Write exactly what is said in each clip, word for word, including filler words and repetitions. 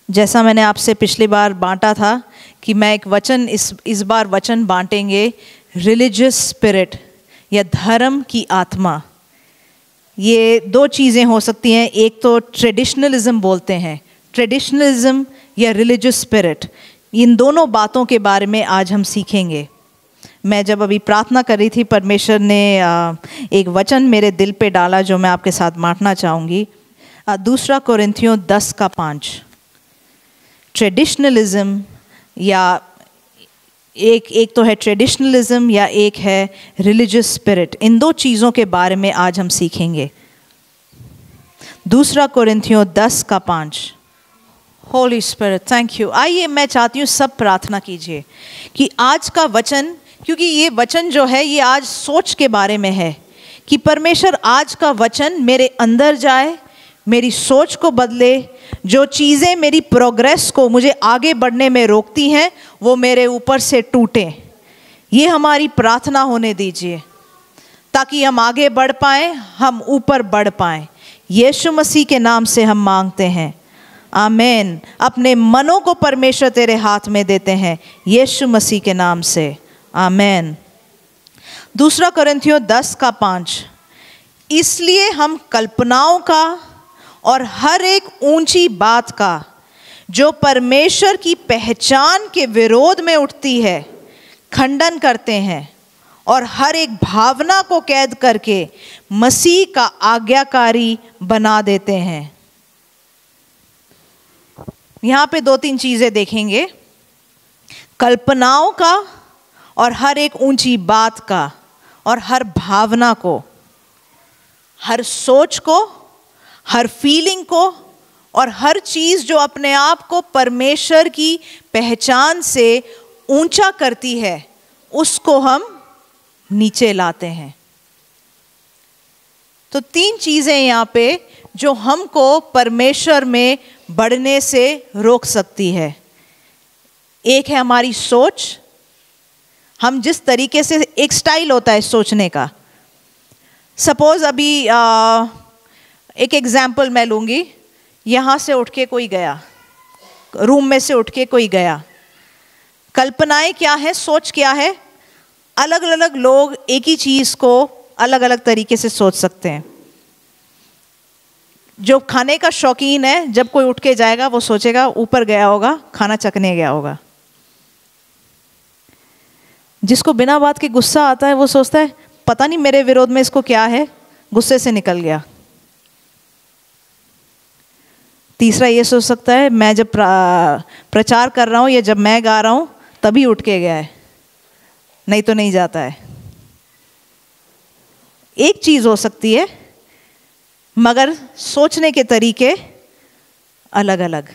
जैसा मैंने आपसे पिछली बार बांटा था कि मैं एक वचन इस इस बार वचन बांटेंगे, रिलीजियस स्पिरिट या धर्म की आत्मा। ये दो चीज़ें हो सकती हैं, एक तो ट्रेडिशनलिज्म बोलते हैं, ट्रेडिशनलिज्म या रिलीजियस स्पिरिट। इन दोनों बातों के बारे में आज हम सीखेंगे। मैं जब अभी प्रार्थना कर रही थी, परमेश्वर ने एक वचन मेरे दिल पे डाला जो मैं आपके साथ बांटना चाहूँगी। दूसरा कोरिन्थियों दस का पाँच। ट्रेडिशनलिज्म या एक एक तो है ट्रेडिशनलिज्म या एक है रिलीजियस स्पिरिट। इन दो चीज़ों के बारे में आज हम सीखेंगे। दूसरा कोरिन्थियों दस का पाँच। Holy spirit, thank you. आइए, मैं चाहती हूँ सब प्रार्थना कीजिए कि आज का वचन, क्योंकि ये वचन जो है ये आज सोच के बारे में है, कि परमेश्वर आज का वचन मेरे अंदर जाए, मेरी सोच को बदले, जो चीज़ें मेरी प्रोग्रेस को, मुझे आगे बढ़ने में रोकती हैं, वो मेरे ऊपर से टूटें। ये हमारी प्रार्थना होने दीजिए ताकि हम आगे बढ़ पाएँ, हम ऊपर बढ़ पाएँ। यीशु मसीह के नाम से हम मांगते हैं, आमीन। अपने मनों को परमेश्वर तेरे हाथ में देते हैं, यीशु मसीह के नाम से, आमीन। दूसरा कोरिन्थियों दस का पाँच। इसलिए हम कल्पनाओं का और हर एक ऊंची बात का जो परमेश्वर की पहचान के विरोध में उठती है खंडन करते हैं, और हर एक भावना को कैद करके मसीह का आज्ञाकारी बना देते हैं। यहाँ पे दो तीन चीज़ें देखेंगे, कल्पनाओं का और हर एक ऊंची बात का, और हर भावना को, हर सोच को, हर फीलिंग को, और हर चीज़ जो अपने आप को परमेश्वर की पहचान से ऊंचा करती है उसको हम नीचे लाते हैं। तो तीन चीज़ें यहाँ पे जो हमको परमेश्वर में बढ़ने से रोक सकती है। एक है हमारी सोच, हम जिस तरीके से, एक स्टाइल होता है सोचने का। सपोज अभी आ, एक एग्जाम्पल मैं लूँगी, यहाँ से उठ के कोई गया, रूम में से उठ के कोई गया, कल्पनाएं क्या है, सोच क्या है, अलग अलग लोग एक ही चीज़ को अलग अलग तरीके से सोच सकते हैं। जो खाने का शौकीन है, जब कोई उठ के जाएगा वो सोचेगा ऊपर गया होगा, खाना चखने गया होगा। जिसको बिना बात के गुस्सा आता है वो सोचता है पता नहीं मेरे विरोध में इसको क्या है, गुस्से से निकल गया। तीसरा ये सोच सकता है मैं जब प्रचार कर रहा हूँ या जब मैं गा रहा हूँ तभी उठ के गया है, नहीं तो नहीं जाता है। एक चीज़ हो सकती है मगर सोचने के तरीके अलग अलग।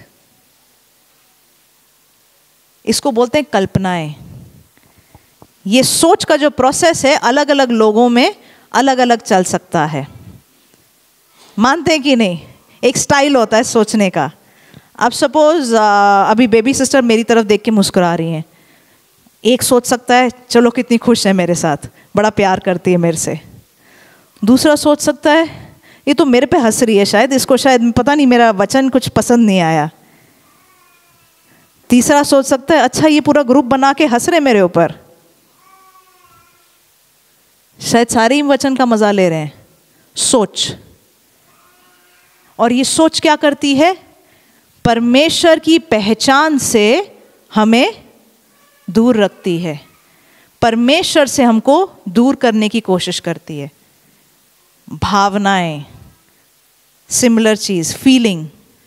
इसको बोलते हैं कल्पनाएं। ये सोच का जो प्रोसेस है अलग अलग लोगों में अलग अलग चल सकता है। मानते हैं कि नहीं? एक स्टाइल होता है सोचने का। अब सपोज अभी बेबी सिस्टर मेरी तरफ देख के मुस्कुरा रही हैं, एक सोच सकता है चलो कितनी खुश है मेरे साथ, बड़ा प्यार करती है मेरे से। दूसरा सोच सकता है ये तो मेरे पे हंस रही है, शायद इसको शायद पता नहीं मेरा वचन कुछ पसंद नहीं आया। तीसरा सोच सकता है अच्छा ये पूरा ग्रुप बना के हंस रहे मेरे ऊपर, शायद सारे ही वचन का मजा ले रहे हैं। सोच, और ये सोच क्या करती है? परमेश्वर की पहचान से हमें दूर रखती है, परमेश्वर से हमको दूर करने की कोशिश करती है। भावनाएं, सिमिलर चीज, फीलिंग।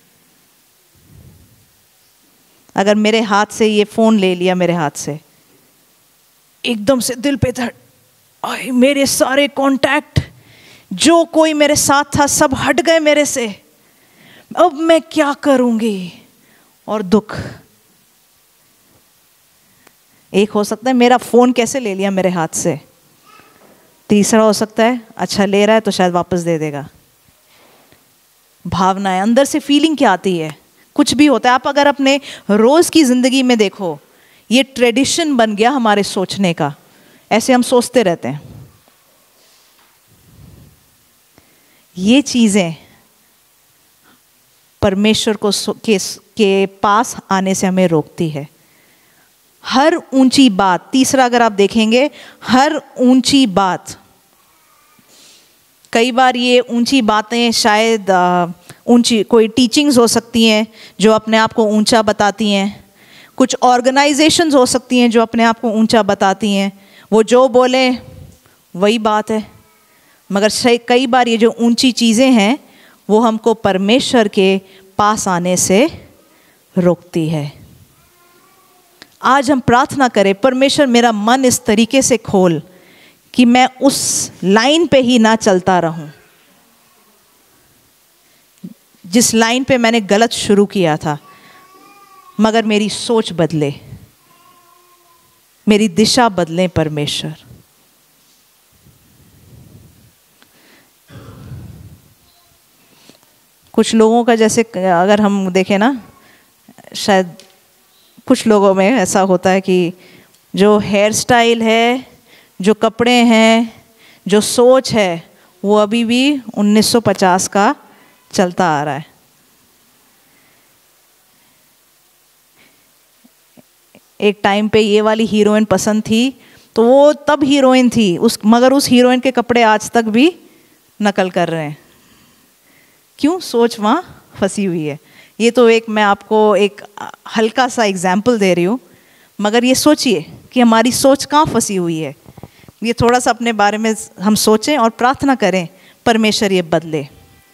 अगर मेरे हाथ से ये फोन ले लिया, मेरे हाथ से एकदम से दिल पे धड़, आए मेरे सारे कांटेक्ट, जो कोई मेरे साथ था सब हट गए मेरे से, अब मैं क्या करूंगी? और दुख। एक हो सकता है मेरा फोन कैसे ले लिया मेरे हाथ से। तीसरा हो सकता है अच्छा ले रहा है तो शायद वापस दे देगा। भावनाएं, अंदर से फीलिंग क्या आती है, कुछ भी होता है। आप अगर अपने रोज की जिंदगी में देखो, ये ट्रेडिशन बन गया हमारे सोचने का, ऐसे हम सोचते रहते हैं। ये चीजें परमेश्वर को के के पास आने से हमें रोकती है। हर ऊंची बात, तीसरा अगर आप देखेंगे, हर ऊंची बात, कई बार ये ऊंची बातें शायद ऊंची कोई टीचिंग्स हो सकती हैं जो अपने आप को ऊंचा बताती हैं, कुछ ऑर्गेनाइजेशंस हो सकती हैं जो अपने आप को ऊंचा बताती हैं, वो जो बोले वही बात है। मगर कई बार ये जो ऊंची चीज़ें हैं वो हमको परमेश्वर के पास आने से रोकती है। आज हम प्रार्थना करें, परमेश्वर मेरा मन इस तरीके से खोल कि मैं उस लाइन पे ही ना चलता रहूं जिस लाइन पे मैंने गलत शुरू किया था, मगर मेरी सोच बदले, मेरी दिशा बदले परमेश्वर। कुछ लोगों का, जैसे अगर हम देखें ना, शायद कुछ लोगों में ऐसा होता है कि जो हेयर स्टाइल है, जो कपड़े हैं, जो सोच है, वो अभी भी उन्नीस सौ पचास का चलता आ रहा है। एक टाइम पे ये वाली हीरोइन पसंद थी तो वो तब हीरोइन थी उस, मगर उस हीरोइन के कपड़े आज तक भी नकल कर रहे हैं। क्यों? सोच वहाँ फंसी हुई है। ये तो एक मैं आपको एक हल्का सा एग्जाम्पल दे रही हूँ, मगर ये सोचिए कि हमारी सोच कहाँ फंसी हुई है। ये थोड़ा सा अपने बारे में हम सोचें और प्रार्थना करें परमेश्वर ये बदले।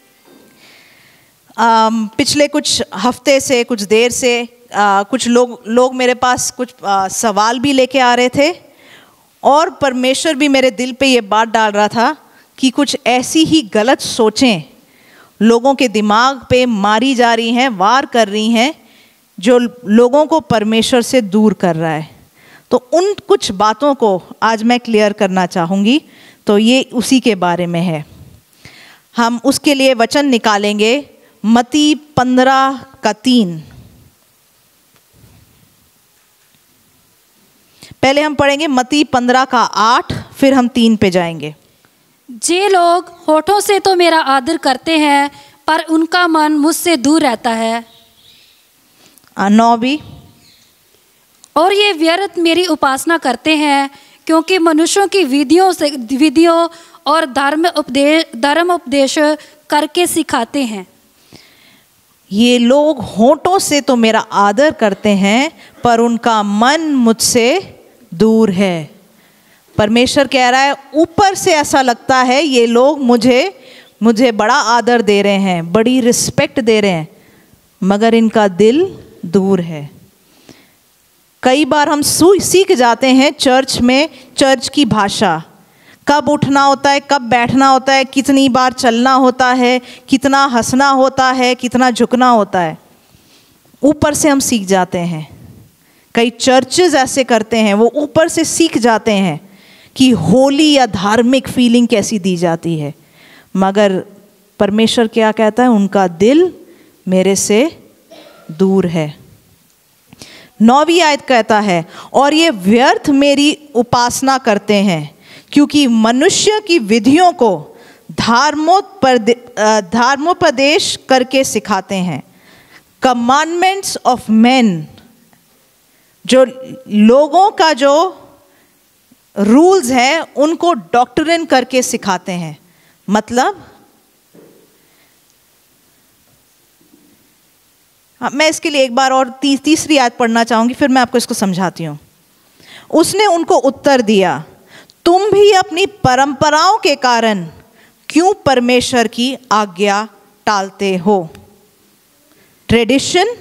आम, पिछले कुछ हफ्ते से, कुछ देर से आ, कुछ लोग लोग मेरे पास कुछ आ, सवाल भी लेके आ रहे थे, और परमेश्वर भी मेरे दिल पे ये बात डाल रहा था कि कुछ ऐसी ही गलत सोचें लोगों के दिमाग पे मारी जा रही हैं, वार कर रही हैं, जो लोगों को परमेश्वर से दूर कर रहा है। तो उन कुछ बातों को आज मैं क्लियर करना चाहूँगी। तो ये उसी के बारे में है। हम उसके लिए वचन निकालेंगे मत्ती पंद्रह का तीन। पहले हम पढ़ेंगे मत्ती पंद्रह का आठ, फिर हम तीन पे जाएंगे। जे लोग होठों से तो मेरा आदर करते हैं, पर उनका मन मुझसे दूर रहता है। नौ भी। और ये व्यर्थ मेरी उपासना करते हैं, क्योंकि मनुष्यों की विधियों से विधियों और धर्म उपदेश धर्म उपदेश करके सिखाते हैं। ये लोग होठों से तो मेरा आदर करते हैं, पर उनका मन मुझसे दूर है। परमेश्वर कह रहा है, ऊपर से ऐसा लगता है ये लोग मुझे मुझे बड़ा आदर दे रहे हैं, बड़ी रिस्पेक्ट दे रहे हैं, मगर इनका दिल दूर है। कई बार हम सीख जाते हैं चर्च में, चर्च की भाषा, कब उठना होता है, कब बैठना होता है, कितनी बार चलना होता है, कितना हंसना होता है, कितना झुकना होता है। ऊपर से हम सीख जाते हैं। कई चर्चेस ऐसे करते हैं, वो ऊपर से सीख जाते हैं कि होली या धार्मिक फीलिंग कैसी दी जाती है, मगर परमेश्वर क्या कहता है? उनका दिल मेरे से दूर है। नौवीं आयत कहता है, और ये व्यर्थ मेरी उपासना करते हैं, क्योंकि मनुष्य की विधियों को धर्मोपदेश करके सिखाते हैं। कमांडमेंट्स ऑफ मैन, जो लोगों का जो रूल्स है उनको डॉक्ट्रिन करके सिखाते हैं। मतलब हाँ, मैं इसके लिए एक बार और ती, तीसरी आयत पढ़ना चाहूंगी, फिर मैं आपको इसको समझाती हूँ। उसने उनको उत्तर दिया, तुम भी अपनी परंपराओं के कारण क्यों परमेश्वर की आज्ञा टालते हो? ट्रेडिशन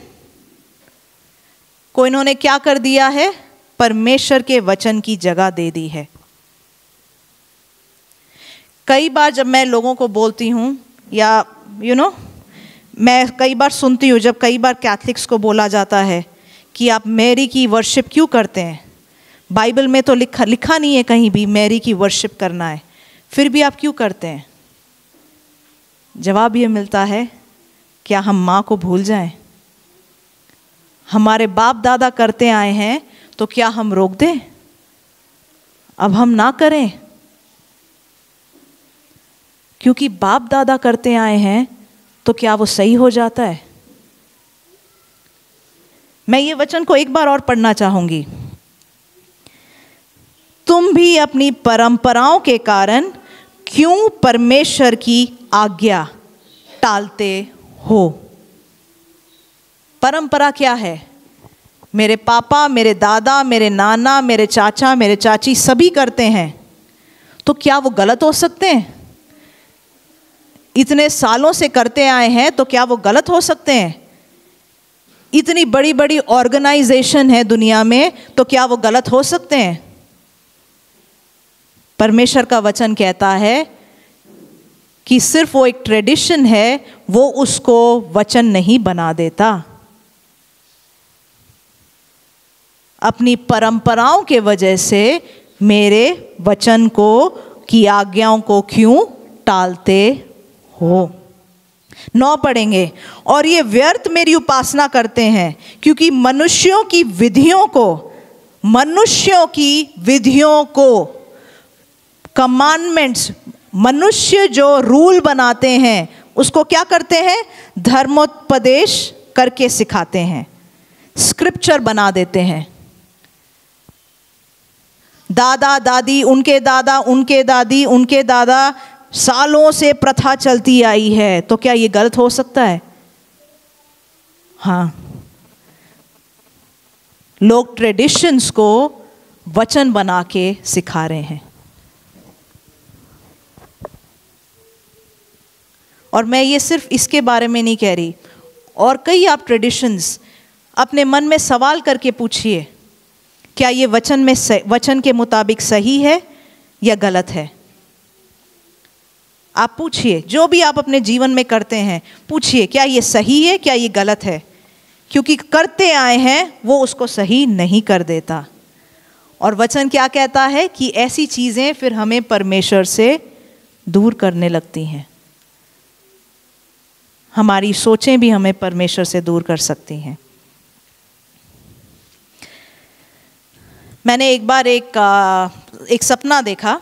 को इन्होंने क्या कर दिया है? परमेश्वर के वचन की जगह दे दी है। कई बार जब मैं लोगों को बोलती हूँ, या यू you नो know, मैं कई बार सुनती हूँ, जब कई बार कैथलिक्स को बोला जाता है कि आप मैरी की वर्शिप क्यों करते हैं? बाइबल में तो लिखा लिखा नहीं है कहीं भी मैरी की वर्शिप करना है, फिर भी आप क्यों करते हैं? जवाब ये मिलता है, क्या हम माँ को भूल जाएं? हमारे बाप दादा करते आए हैं तो क्या हम रोक दें? अब हम ना करें क्योंकि बाप दादा करते आए हैं, तो क्या वो सही हो जाता है? मैं ये वचन को एक बार और पढ़ना चाहूंगी। तुम भी अपनी परंपराओं के कारण क्यों परमेश्वर की आज्ञा टालते हो? परंपरा क्या है? मेरे पापा, मेरे दादा, मेरे नाना, मेरे चाचा, मेरे चाची सभी करते हैं, तो क्या वो गलत हो सकते हैं? इतने सालों से करते आए हैं तो क्या वो गलत हो सकते हैं? इतनी बड़ी बड़ी ऑर्गेनाइजेशन है दुनिया में, तो क्या वो गलत हो सकते हैं? परमेश्वर का वचन कहता है कि सिर्फ वो एक ट्रेडिशन है, वो उसको वचन नहीं बना देता। अपनी परंपराओं के वजह से मेरे वचन को की आज्ञाओं को क्यों टालते हो? नौ पढ़ेंगे। और ये व्यर्थ मेरी उपासना करते हैं, क्योंकि मनुष्यों की विधियों को मनुष्यों की विधियों को कमांडमेंट्स, मनुष्य जो रूल बनाते हैं उसको क्या करते हैं? धर्मोपदेश करके सिखाते हैं, स्क्रिप्चर बना देते हैं। दादा दादी, उनके दादा, उनके दादी, उनके दादा, सालों से प्रथा चलती आई है, तो क्या ये गलत हो सकता है? हाँ, लोग ट्रेडिशंस को वचन बना के सिखा रहे हैं। और मैं ये सिर्फ इसके बारे में नहीं कह रही, और कई आप ट्रेडिशंस अपने मन में सवाल करके पूछिए, क्या ये वचन में वचन के मुताबिक सही है या गलत है? आप पूछिए, जो भी आप अपने जीवन में करते हैं पूछिए, क्या ये सही है, क्या ये गलत है? क्योंकि करते आए हैं वो उसको सही नहीं कर देता। और वचन क्या कहता है कि ऐसी चीज़ें फिर हमें परमेश्वर से दूर करने लगती हैं। हमारी सोचें भी हमें परमेश्वर से दूर कर सकती हैं। मैंने एक बार एक एक सपना देखा।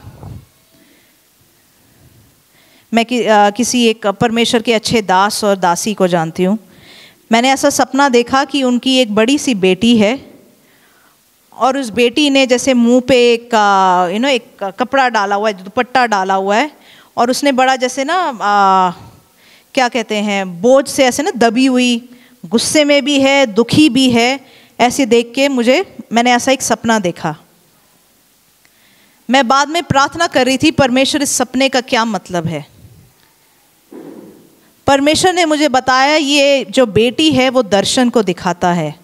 मैं कि, आ, किसी एक परमेश्वर के अच्छे दास और दासी को जानती हूँ। मैंने ऐसा सपना देखा कि उनकी एक बड़ी सी बेटी है, और उस बेटी ने जैसे मुंह पे एक यू नो एक कपड़ा डाला हुआ है, दुपट्टा डाला हुआ है, और उसने बड़ा जैसे ना आ, क्या कहते हैं, बोझ से ऐसे ना दबी हुई, गुस्से में भी है, दुखी भी है। ऐसे देख के मुझे मैंने ऐसा एक सपना देखा। मैं बाद में प्रार्थना कर रही थी, परमेश्वर इस सपने का क्या मतलब है? परमेश्वर ने मुझे बताया, ये जो बेटी है वो दर्शन को दिखाता है।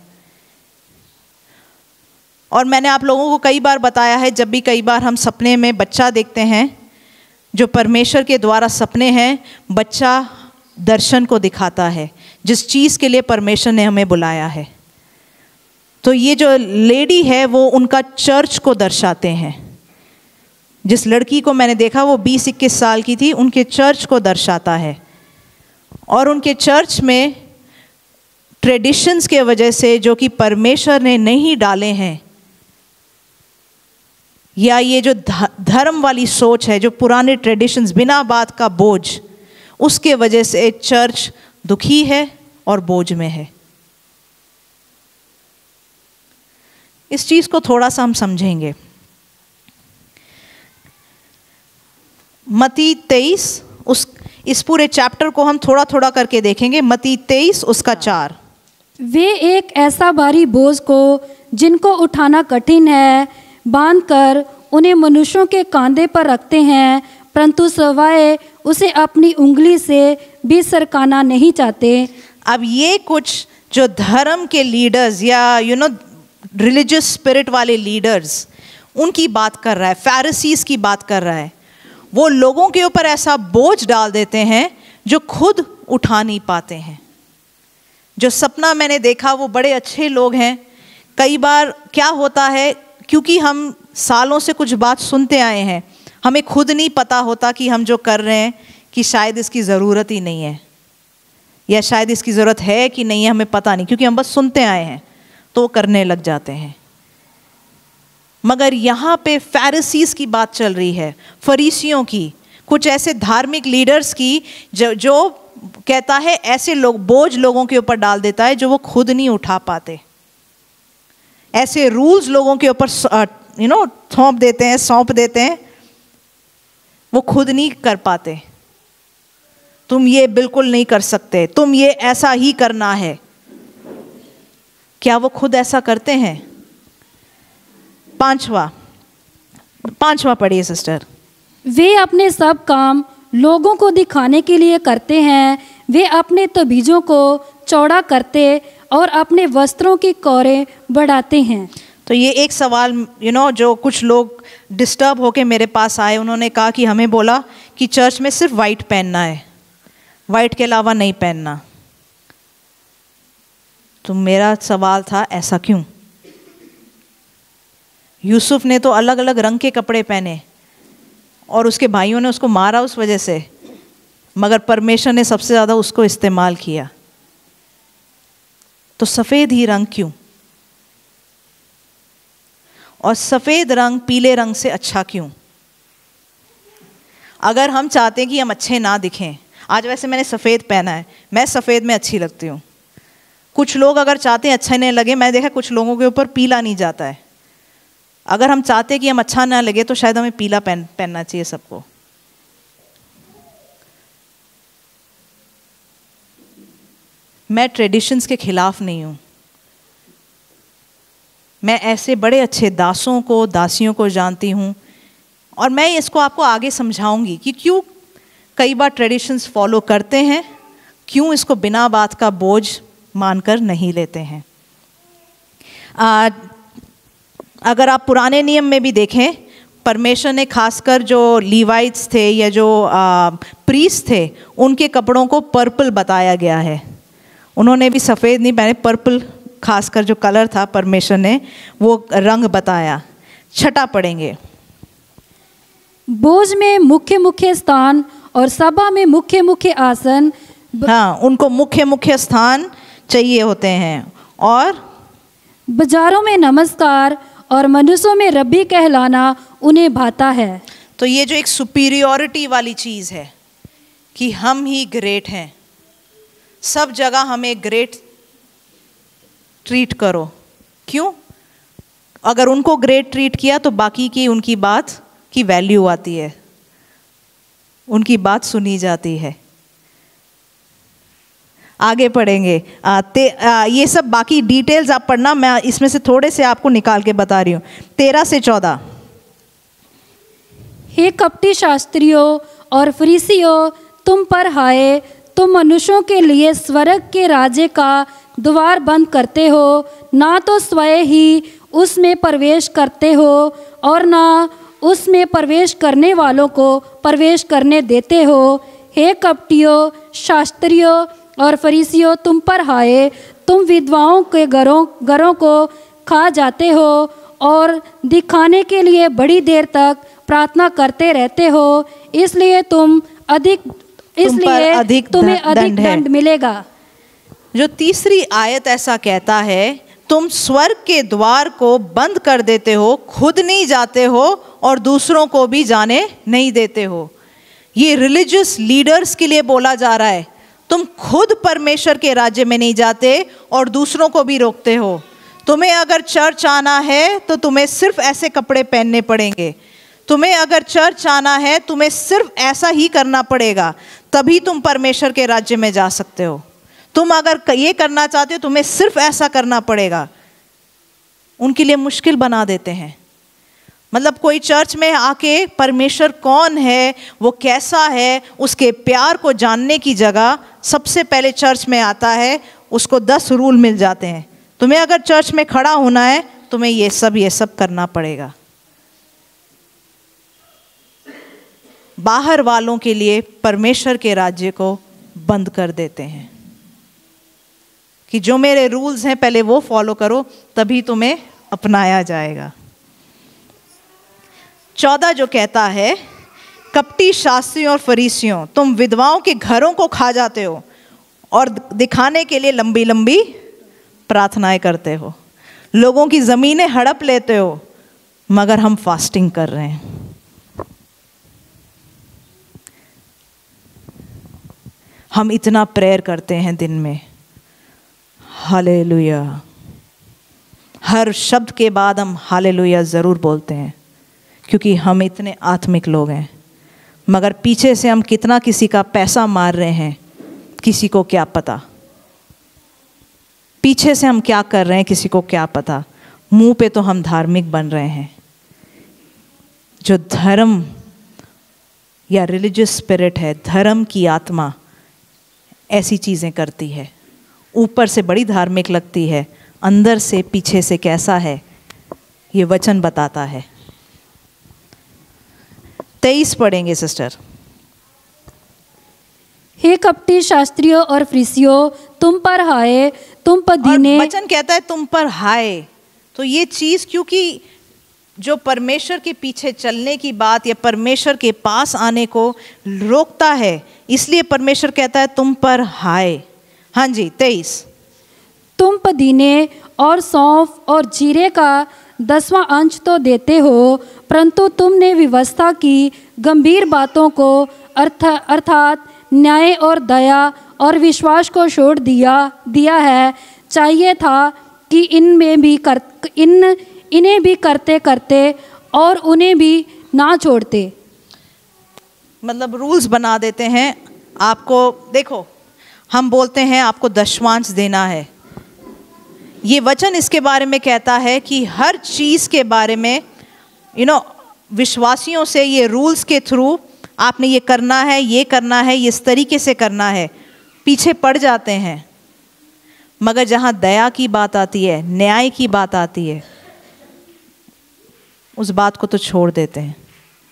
और मैंने आप लोगों को कई बार बताया है, जब भी कई बार हम सपने में बच्चा देखते हैं, जो परमेश्वर के द्वारा सपने हैं, बच्चा दर्शन को दिखाता है, जिस चीज़ के लिए परमेश्वर ने हमें बुलाया है। तो ये जो लेडी है वो उनका चर्च को दर्शाते हैं। जिस लड़की को मैंने देखा वो बीस इक्कीस साल की थी, उनके चर्च को दर्शाता है। और उनके चर्च में ट्रेडिशंस के वजह से, जो कि परमेश्वर ने नहीं डाले हैं, या ये जो धर्म वाली सोच है, जो पुराने ट्रेडिशंस, बिना बात का बोझ, उसके वजह से चर्च दुखी है और बोझ में है। इस चीज को थोड़ा सा हम समझेंगे। मत्ती तेईस, उस इस पूरे चैप्टर को हम थोड़ा थोड़ा करके देखेंगे। मत्ती तेईस उसका चार। वे एक ऐसा भारी बोझ को जिनको उठाना कठिन है बांधकर उन्हें मनुष्यों के कंधे पर रखते हैं, परंतु सवाए उसे अपनी उंगली से भी सरकाना नहीं चाहते। अब ये कुछ जो धर्म के लीडर्स या यू नो रिलीजियस स्पिरिट वाले लीडर्स, उनकी बात कर रहा है, फैरिसीज की बात कर रहा है। वो लोगों के ऊपर ऐसा बोझ डाल देते हैं जो खुद उठा नहीं पाते हैं। जो सपना मैंने देखा वो बड़े अच्छे लोग हैं। कई बार क्या होता है, क्योंकि हम सालों से कुछ बात सुनते आए हैं, हमें खुद नहीं पता होता कि हम जो कर रहे हैं कि शायद इसकी ज़रूरत ही नहीं है, या शायद इसकी ज़रूरत है कि नहीं है, हमें पता नहीं, क्योंकि हम बस सुनते आए हैं तो करने लग जाते हैं। मगर यहाँ पे फैरिसीज की बात चल रही है, फरीसियों की, कुछ ऐसे धार्मिक लीडर्स की, जो जो कहता है ऐसे लोग बोझ लोगों के ऊपर डाल देता है जो वो खुद नहीं उठा पाते। ऐसे रूल्स लोगों के ऊपर यू नो थोप देते हैं, सौंप देते हैं, वो खुद नहीं कर पाते। तुम ये बिल्कुल नहीं कर सकते, तुम ये ऐसा ही करना है। क्या वो खुद ऐसा करते हैं? पांचवा पांचवा पढ़िए सिस्टर। वे अपने सब काम लोगों को दिखाने के लिए करते हैं। वे अपने तबीजों को चौड़ा करते और अपने वस्त्रों की कौरें बढ़ाते हैं। तो ये एक सवाल यू नो जो कुछ लोग डिस्टर्ब होके मेरे पास आए, उन्होंने कहा कि हमें बोला कि चर्च में सिर्फ वाइट पहनना है, वाइट के अलावा नहीं पहनना। तो मेरा सवाल था ऐसा क्यों? यूसुफ ने तो अलग अलग रंग के कपड़े पहने और उसके भाइयों ने उसको मारा उस वजह से, मगर परमेश्वर ने सबसे ज़्यादा उसको इस्तेमाल किया। तो सफ़ेद ही रंग क्यों? और सफ़ेद रंग पीले रंग से अच्छा क्यों? अगर हम चाहते हैं कि हम अच्छे ना दिखें, आज वैसे मैंने सफ़ेद पहना है, मैं सफ़ेद में अच्छी लगती हूँ। कुछ लोग अगर चाहते हैं अच्छा नहीं लगे, मैं देखा कुछ लोगों के ऊपर पीला नहीं जाता है। अगर हम चाहते हैं कि हम अच्छा ना लगे तो शायद हमें पीला पहन पहनना चाहिए सबको। मैं ट्रेडिशंस के खिलाफ नहीं हूँ। मैं ऐसे बड़े अच्छे दासों को, दासियों को जानती हूँ, और मैं इसको आपको आगे समझाऊंगी कि क्यों कई बार ट्रेडिशंस फॉलो करते हैं, क्यों इसको बिना बात का बोझ मानकर नहीं लेते हैं। आ, अगर आप पुराने नियम में भी देखें, परमेश्वर ने खासकर जो लीवाइट्स थे या जो प्रीस्ट थे, उनके कपड़ों को पर्पल बताया गया है। उन्होंने भी सफ़ेद नहीं पहने, पर्पल खासकर जो कलर था परमेश्वर ने वो रंग बताया। छठा पढ़ेंगे। बोझ में मुख्य मुख्य स्थान और सभा में मुख्य मुख्य आसन। हाँ, उनको मुख्य मुख्य स्थान चाहिए होते हैं। और बाजारों में नमस्कार और मनुष्यों में रब्बी कहलाना उन्हें भाता है। तो ये जो एक सुपीरियॉरिटी वाली चीज़ है कि हम ही ग्रेट हैं, सब जगह हमें ग्रेट ट्रीट करो। क्यों? अगर उनको ग्रेट ट्रीट किया तो बाकी की उनकी बात की वैल्यू आती है, उनकी बात सुनी जाती है। आगे पढ़ेंगे। आ, ते, आ, ये सब बाकी डिटेल्स आप पढ़ना, मैं इसमें से थोड़े से आपको निकाल के बता रही हूँ। तेरह से चौदह। हे कपटी शास्त्रियों और फरीसियों, तुम पर हाय, तुम मनुष्यों के लिए स्वर्ग के राज्य का द्वार बंद करते हो, ना तो स्वयं ही उसमें प्रवेश करते हो और ना उसमें प्रवेश करने वालों को प्रवेश करने देते हो। हे कपटियों, शास्त्रियों और फरीसियों, तुम पर हाय, तुम विधवाओं के घरों घरों को खा जाते हो और दिखाने के लिए बड़ी देर तक प्रार्थना करते रहते हो, इसलिए तुम अधिक इसलिए अधिक तुम्हें अधिक दंड मिलेगा। जो तीसरी आयत ऐसा कहता है, तुम स्वर्ग के द्वार को बंद कर देते हो, खुद नहीं जाते हो और दूसरों को भी जाने नहीं देते हो। ये रिलीजियस लीडर्स के लिए बोला जा रहा है। तुम खुद परमेश्वर के राज्य में नहीं जाते और दूसरों को भी रोकते हो। तुम्हें अगर चर्च आना है तो तुम्हें सिर्फ ऐसे कपड़े पहनने पड़ेंगे। तुम्हें अगर चर्च आना है, तुम्हें सिर्फ ऐसा ही करना पड़ेगा, तभी तुम परमेश्वर के राज्य में जा सकते हो। तुम अगर ये करना चाहते हो, तुम्हें सिर्फ ऐसा करना पड़ेगा। उनके लिए मुश्किल बना देते हैं। मतलब कोई चर्च में आके परमेश्वर कौन है, वो कैसा है, उसके प्यार को जानने की जगह सबसे पहले चर्च में आता है, उसको दस रूल मिल जाते हैं। तुम्हें अगर चर्च में खड़ा होना है, तुम्हें ये सब ये सब करना पड़ेगा। बाहर वालों के लिए परमेश्वर के राज्य को बंद कर देते हैं कि जो मेरे रूल्स हैं पहले वो फॉलो करो, तभी तुम्हें अपनाया जाएगा। चौदह जो कहता है, कपटी शास्त्रियों और फरीसियों, तुम विधवाओं के घरों को खा जाते हो और दिखाने के लिए लंबी लंबी प्रार्थनाएं करते हो, लोगों की ज़मीनें हड़प लेते हो, मगर हम फास्टिंग कर रहे हैं। हम इतना प्रेयर करते हैं दिन में। हालेलुया हर शब्द के बाद हम हालेलुया ज़रूर बोलते हैं, क्योंकि हम इतने आत्मिक लोग हैं। मगर पीछे से हम कितना किसी का पैसा मार रहे हैं, किसी को क्या पता। पीछे से हम क्या कर रहे हैं, किसी को क्या पता। मुंह पे तो हम धार्मिक बन रहे हैं। जो धर्म या रिलीजियस स्पिरिट है, धर्म की आत्मा ऐसी चीज़ें करती है। ऊपर से बड़ी धार्मिक लगती है, अंदर से पीछे से कैसा है, ये वचन बताता है। तेईस पढ़ेंगे सिस्टर। हे कपटी शास्त्रियों और फरीसियों, तुम पर हाय, तुम पदीने। वचन कहता है तुम पर हाय। तो ये चीज़, क्योंकि जो परमेश्वर के पीछे चलने की बात या परमेश्वर के पास आने को रोकता है, इसलिए परमेश्वर कहता है तुम पर हाय। हाँ जी, तेईस। तुम पदीने और सौंफ और जीरे का दसवां अंश तो देते हो, परंतु तुमने व्यवस्था की गंभीर बातों को अर्थ अर्थात न्याय और दया और विश्वास को छोड़ दिया दिया है। चाहिए था कि इनमें भी कर इन इन्हें भी करते करते और उन्हें भी ना छोड़ते। मतलब रूल्स बना देते हैं आपको। देखो, हम बोलते हैं आपको दशमांश देना है। ये वचन इसके बारे में कहता है कि हर चीज़ के बारे में यू नो विश्वासियों से ये रूल्स के थ्रू आपने ये करना है, ये करना है, इस तरीके से करना है, पीछे पड़ जाते हैं। मगर जहाँ दया की बात आती है, न्याय की बात आती है, उस बात को तो छोड़ देते हैं।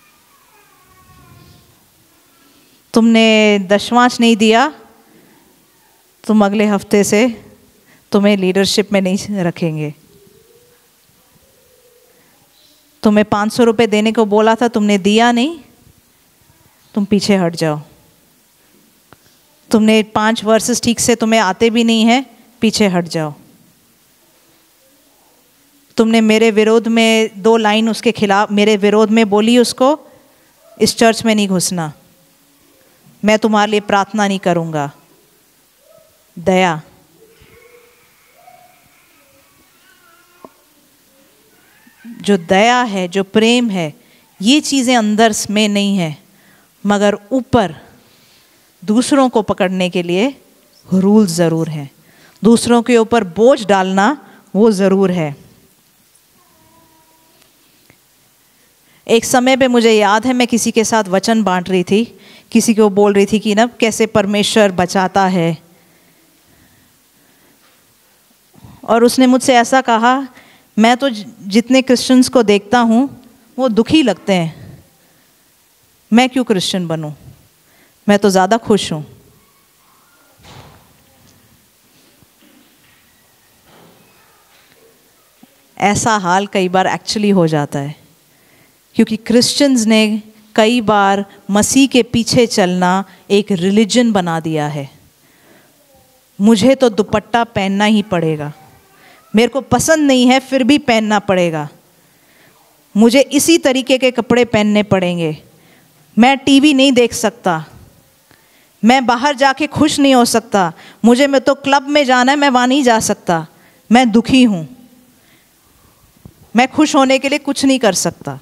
तुमने दशमांश नहीं दिया, तुम अगले हफ्ते से तुम्हें लीडरशिप में नहीं रखेंगे। तुम्हें पाँच सौ रुपये देने को बोला था, तुमने दिया नहीं, तुम पीछे हट जाओ। तुमने पांच वर्सेस ठीक से तुम्हें आते भी नहीं है, पीछे हट जाओ। तुमने मेरे विरोध में दो लाइन उसके खिलाफ मेरे विरोध में बोली, उसको इस चर्च में नहीं घुसना, मैं तुम्हारे लिए प्रार्थना नहीं करूंगा। दया, जो दया है, जो प्रेम है, ये चीज़ें अंदर में नहीं है, मगर ऊपर दूसरों को पकड़ने के लिए रूल ज़रूर है। दूसरों के ऊपर बोझ डालना वो ज़रूर है। एक समय पे मुझे याद है, मैं किसी के साथ वचन बांट रही थी, किसी को बोल रही थी कि ना कैसे परमेश्वर बचाता है, और उसने मुझसे ऐसा कहा, मैं तो जितने क्रिश्चियंस को देखता हूँ वो दुखी लगते हैं, मैं क्यों क्रिश्चियन बनूं, मैं तो ज़्यादा खुश हूँ। ऐसा हाल कई बार एक्चुअली हो जाता है, क्योंकि क्रिश्चियंस ने कई बार मसीह के पीछे चलना एक रिलीजन बना दिया है। मुझे तो दुपट्टा पहनना ही पड़ेगा, मेरे को पसंद नहीं है फिर भी पहनना पड़ेगा, मुझे इसी तरीके के कपड़े पहनने पड़ेंगे, मैं टीवी नहीं देख सकता, मैं बाहर जाके खुश नहीं हो सकता, मुझे मैं तो क्लब में जाना है, मैं वहाँ नहीं जा सकता, मैं दुखी हूँ, मैं खुश होने के लिए कुछ नहीं कर सकता।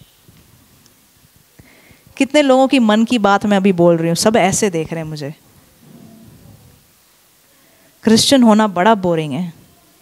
कितने लोगों की मन की बात मैं अभी बोल रही हूँ, सब ऐसे देख रहे हैं मुझे। क्रिश्चियन होना बड़ा बोरिंग है,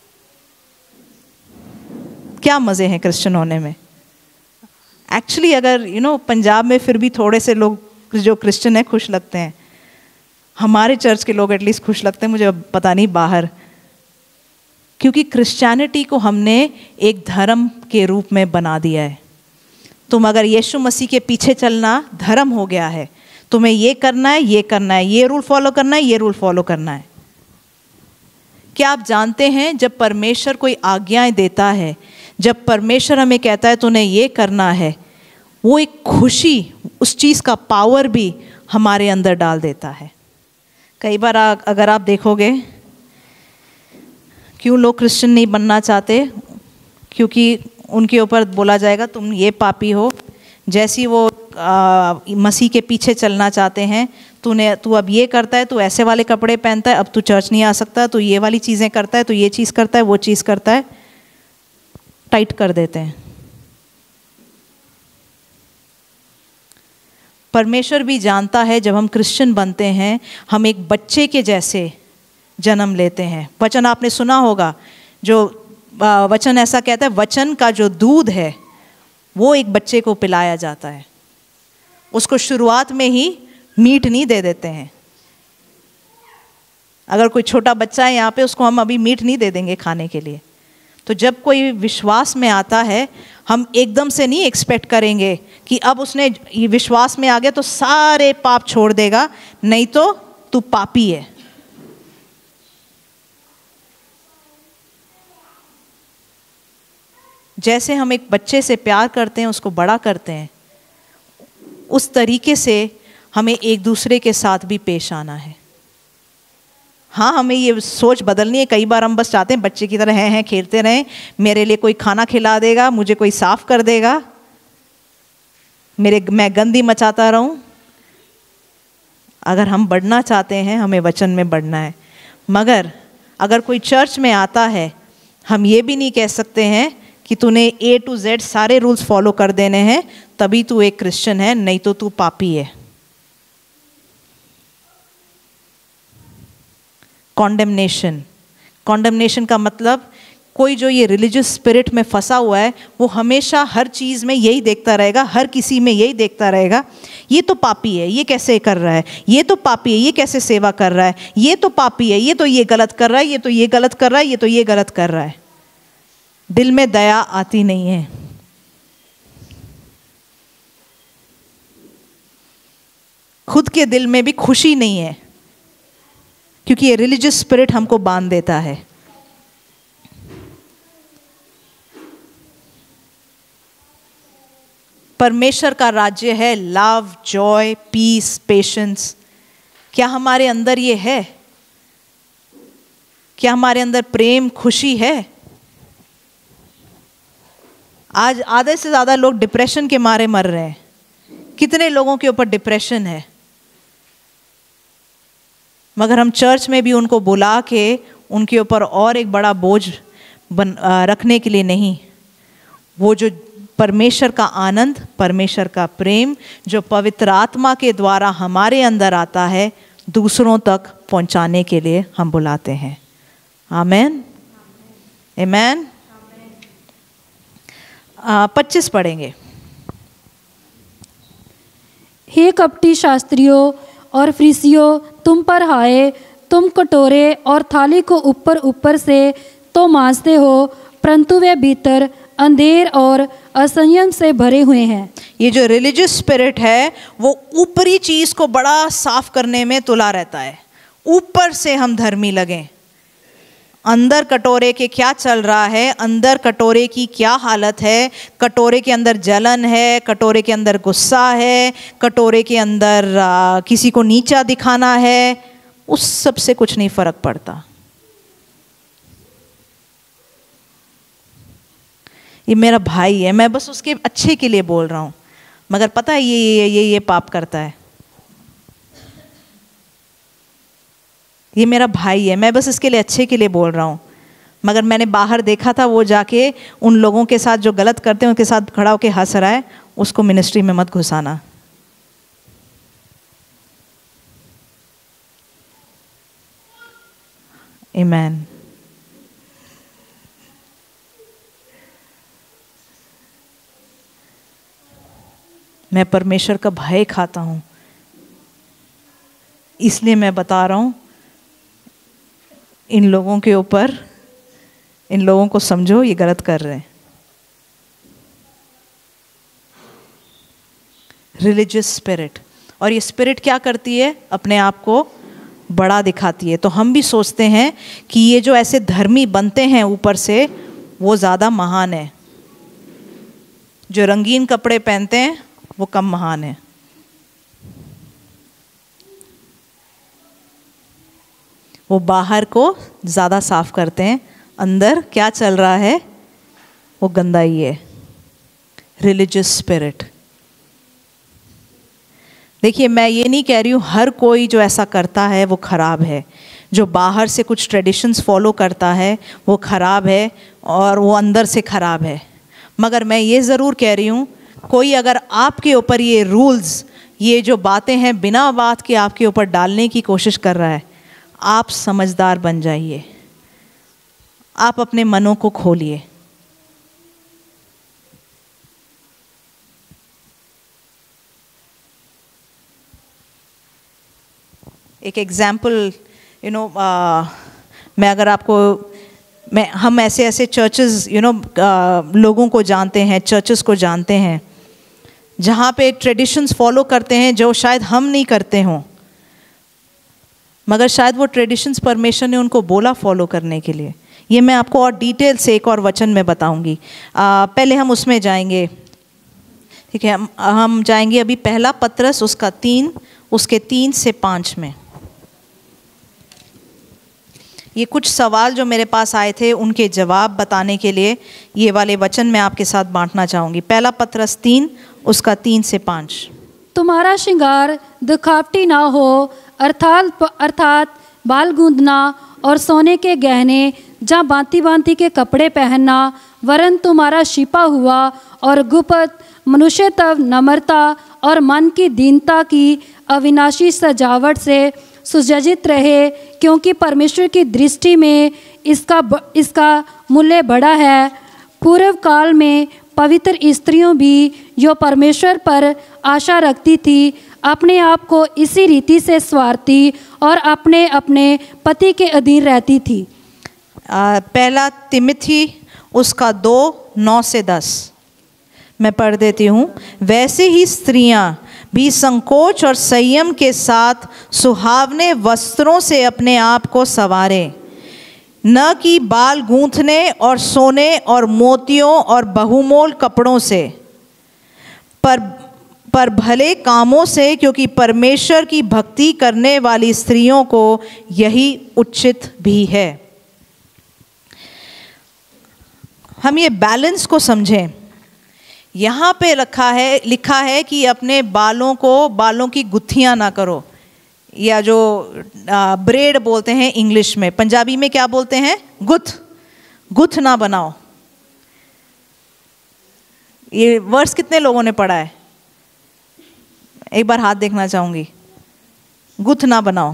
क्या मज़े हैं क्रिश्चियन होने में। एक्चुअली अगर यू नो पंजाब में फिर भी थोड़े से लोग जो क्रिश्चियन हैं खुश लगते हैं, हमारे चर्च के लोग एटलीस्ट खुश लगते हैं, मुझे पता नहीं बाहर, क्योंकि क्रिश्चियनिटी को हमने एक धर्म के रूप में बना दिया है। तुम अगर यीशु मसीह के पीछे चलना धर्म हो गया है, तुम्हें ये करना है, ये करना है, ये रूल फॉलो करना है, ये रूल फॉलो करना है। क्या आप जानते हैं जब परमेश्वर कोई आज्ञाएं देता है, जब परमेश्वर हमें कहता है तूने ये करना है, वो एक खुशी, उस चीज़ का पावर भी हमारे अंदर डाल देता है। कई बार आ, अगर आप देखोगे क्यों लोग क्रिश्चियन नहीं बनना चाहते, क्योंकि उनके ऊपर बोला जाएगा तुम ये पापी हो। जैसी वो आ, मसीह के पीछे चलना चाहते हैं, तूने तू अब ये करता है, तू ऐसे वाले कपड़े पहनता है, अब तू चर्च नहीं आ सकता, तू ये वाली चीज़ें करता है, तू ये चीज़ करता है, वो चीज़ करता है, टाइट कर देते हैं। परमेश्वर भी जानता है जब हम क्रिश्चियन बनते हैं हम एक बच्चे के जैसे जन्म लेते हैं। वचन आपने सुना होगा, जो वचन ऐसा कहता है, वचन का जो दूध है वो एक बच्चे को पिलाया जाता है। उसको शुरुआत में ही मीट नहीं दे देते हैं। अगर कोई छोटा बच्चा है यहाँ पे, उसको हम अभी मीट नहीं दे देंगे खाने के लिए। तो जब कोई विश्वास में आता है, हम एकदम से नहीं एक्सपेक्ट करेंगे कि अब उसने ये विश्वास में आ गया तो सारे पाप छोड़ देगा, नहीं तो तू पापी है। जैसे हम एक बच्चे से प्यार करते हैं, उसको बड़ा करते हैं, उस तरीके से हमें एक दूसरे के साथ भी पेश आना है। हाँ, हमें ये सोच बदलनी है। कई बार हम बस चाहते हैं बच्चे की तरह हैं हैं खेलते रहें, मेरे लिए कोई खाना खिला देगा, मुझे कोई साफ कर देगा, मेरे मैं गंदी मचाता रहूं। अगर हम बढ़ना चाहते हैं, हमें वचन में बढ़ना है। मगर अगर कोई चर्च में आता है, हम ये भी नहीं कह सकते हैं कि तूने ए टू जेड सारे रूल्स फॉलो कर देने हैं तभी तू एक क्रिश्चियन है, नहीं तो तू पापी है। कॉन्डेमनेशन, कॉन्डेमनेशन का मतलब कोई जो ये रिलीजियस स्पिरिट में फंसा हुआ है वो हमेशा हर चीज़ में यही देखता रहेगा, हर किसी में यही देखता रहेगा, ये तो पापी है, ये कैसे कर रहा है, ये तो पापी है, ये कैसे सेवा कर रहा है, ये तो पापी है, ये तो ये गलत कर रहा है, ये तो ये गलत कर रहा है, ये तो ये गलत कर रहा है। दिल में दया आती नहीं है। खुद के दिल में भी खुशी नहीं है, क्योंकि ये रिलीजियस स्पिरिट हमको बांध देता है। परमेश्वर का राज्य है लव, जॉय, पीस, पेशेंस। क्या हमारे अंदर ये है? क्या हमारे अंदर प्रेम, खुशी है? आज आधे से ज़्यादा लोग डिप्रेशन के मारे मर रहे हैं। कितने लोगों के ऊपर डिप्रेशन है, मगर हम चर्च में भी उनको बुला के उनके ऊपर और एक बड़ा बोझ बन आ, रखने के लिए नहीं। वो जो परमेश्वर का आनंद, परमेश्वर का प्रेम जो पवित्र आत्मा के द्वारा हमारे अंदर आता है, दूसरों तक पहुंचाने के लिए हम बुलाते हैं। आमेन, आमेन। पच्चीस पढ़ेंगे। हे कपटी शास्त्रियों और फरीसियों, तुम पर हाय, तुम कटोरे और थाली को ऊपर ऊपर से तो मांजते हो, परंतु वे भीतर अंधेर और असंयम से भरे हुए हैं। ये जो रिलीजियस स्पिरिट है वो ऊपरी चीज को बड़ा साफ करने में तुला रहता है। ऊपर से हम धर्मी लगें, अंदर कटोरे के क्या चल रहा है, अंदर कटोरे की क्या हालत है, कटोरे के अंदर जलन है, कटोरे के अंदर गुस्सा है, कटोरे के अंदर आ, किसी को नीचा दिखाना है, उस सब से कुछ नहीं फर्क पड़ता। ये मेरा भाई है, मैं बस उसके अच्छे के लिए बोल रहा हूँ, मगर पता है ये ये ये ये पाप करता है। ये मेरा भाई है, मैं बस इसके लिए अच्छे के लिए बोल रहा हूँ, मगर मैंने बाहर देखा था वो जाके उन लोगों के साथ जो गलत करते हैं उनके साथ खड़ा होकर हंस रहा है। उसको मिनिस्ट्री में मत घुसाना। आमीन। मैं परमेश्वर का भय खाता हूँ, इसलिए मैं बता रहा हूँ इन लोगों के ऊपर, इन लोगों को समझो ये गलत कर रहे हैं। रिलीजियस स्पिरिट, और ये स्पिरिट क्या करती है? अपने आप को बड़ा दिखाती है। तो हम भी सोचते हैं कि ये जो ऐसे धर्मी बनते हैं ऊपर से, वो ज़्यादा महान है। जो रंगीन कपड़े पहनते हैं वो कम महान है। वो बाहर को ज़्यादा साफ करते हैं, अंदर क्या चल रहा है वो गंदा ही है। Religious spirit. देखिए, मैं ये नहीं कह रही हूँ हर कोई जो ऐसा करता है वो ख़राब है, जो बाहर से कुछ ट्रेडिशंस फॉलो करता है वो ख़राब है और वो अंदर से ख़राब है। मगर मैं ये ज़रूर कह रही हूँ, कोई अगर आपके ऊपर ये रूल्स, ये जो बातें हैं बिना बात के आपके ऊपर डालने की कोशिश कर रहा है, आप समझदार बन जाइए, आप अपने मनों को खोलिए। एक एग्जाम्पल, यू नो, मैं अगर आपको, मैं हम ऐसे ऐसे चर्चेस, यू नो, लोगों को जानते हैं, चर्चेस को जानते हैं जहाँ पे ट्रेडिशंस फॉलो करते हैं जो शायद हम नहीं करते हों, मगर शायद वो ट्रेडिशंस परमेश्वर ने उनको बोला फॉलो करने के लिए। ये मैं आपको और डिटेल से एक और वचन में बताऊंगी। आ, पहले हम उसमें जाएंगे, ठीक है। हम हम जाएंगे अभी पहला पत्रस उसका तीन, उसके तीन से पाँच में। ये कुछ सवाल जो मेरे पास आए थे उनके जवाब बताने के लिए ये वाले वचन मैं आपके साथ बांटना चाहूँगी। पहला पत्रस तीन, उसका तीन से पाँच। तुम्हारा श्रृंगार दिखावटी ना हो, अर्थात अर्थात बाल गूंदना और सोने के गहने जहाँ भांति भांति के कपड़े पहनना, वरन तुम्हारा छिपा हुआ और गुप्त मनुष्यत्व नम्रता और मन की दीनता की अविनाशी सजावट से सुसज्जित रहे, क्योंकि परमेश्वर की दृष्टि में इसका इसका मूल्य बड़ा है। पूर्व काल में पवित्र स्त्रियों भी जो परमेश्वर पर आशा रखती थी, अपने आप को इसी रीति से स्वार्थी और अपने अपने पति के अधीन रहती थी। आ, पहला तिमिथी उसका दो, नौ से दस मैं पढ़ देती हूँ। वैसे ही स्त्रियाँ भी संकोच और संयम के साथ सुहावने वस्त्रों से अपने आप को संवारें, न कि बाल गूंथने और सोने और मोतियों और बहुमोल कपड़ों से, पर पर भले कामों से, क्योंकि परमेश्वर की भक्ति करने वाली स्त्रियों को यही उचित भी है। हम ये बैलेंस को समझें। यहाँ पे रखा है, लिखा है कि अपने बालों को, बालों की गुत्थियाँ ना करो, या जो ब्रेड बोलते हैं इंग्लिश में, पंजाबी में क्या बोलते हैं, गुथ, गुथ ना बनाओ। ये वर्स कितने लोगों ने पढ़ा है? एक बार हाथ देखना चाहूँगी। गुथ ना बनाओ,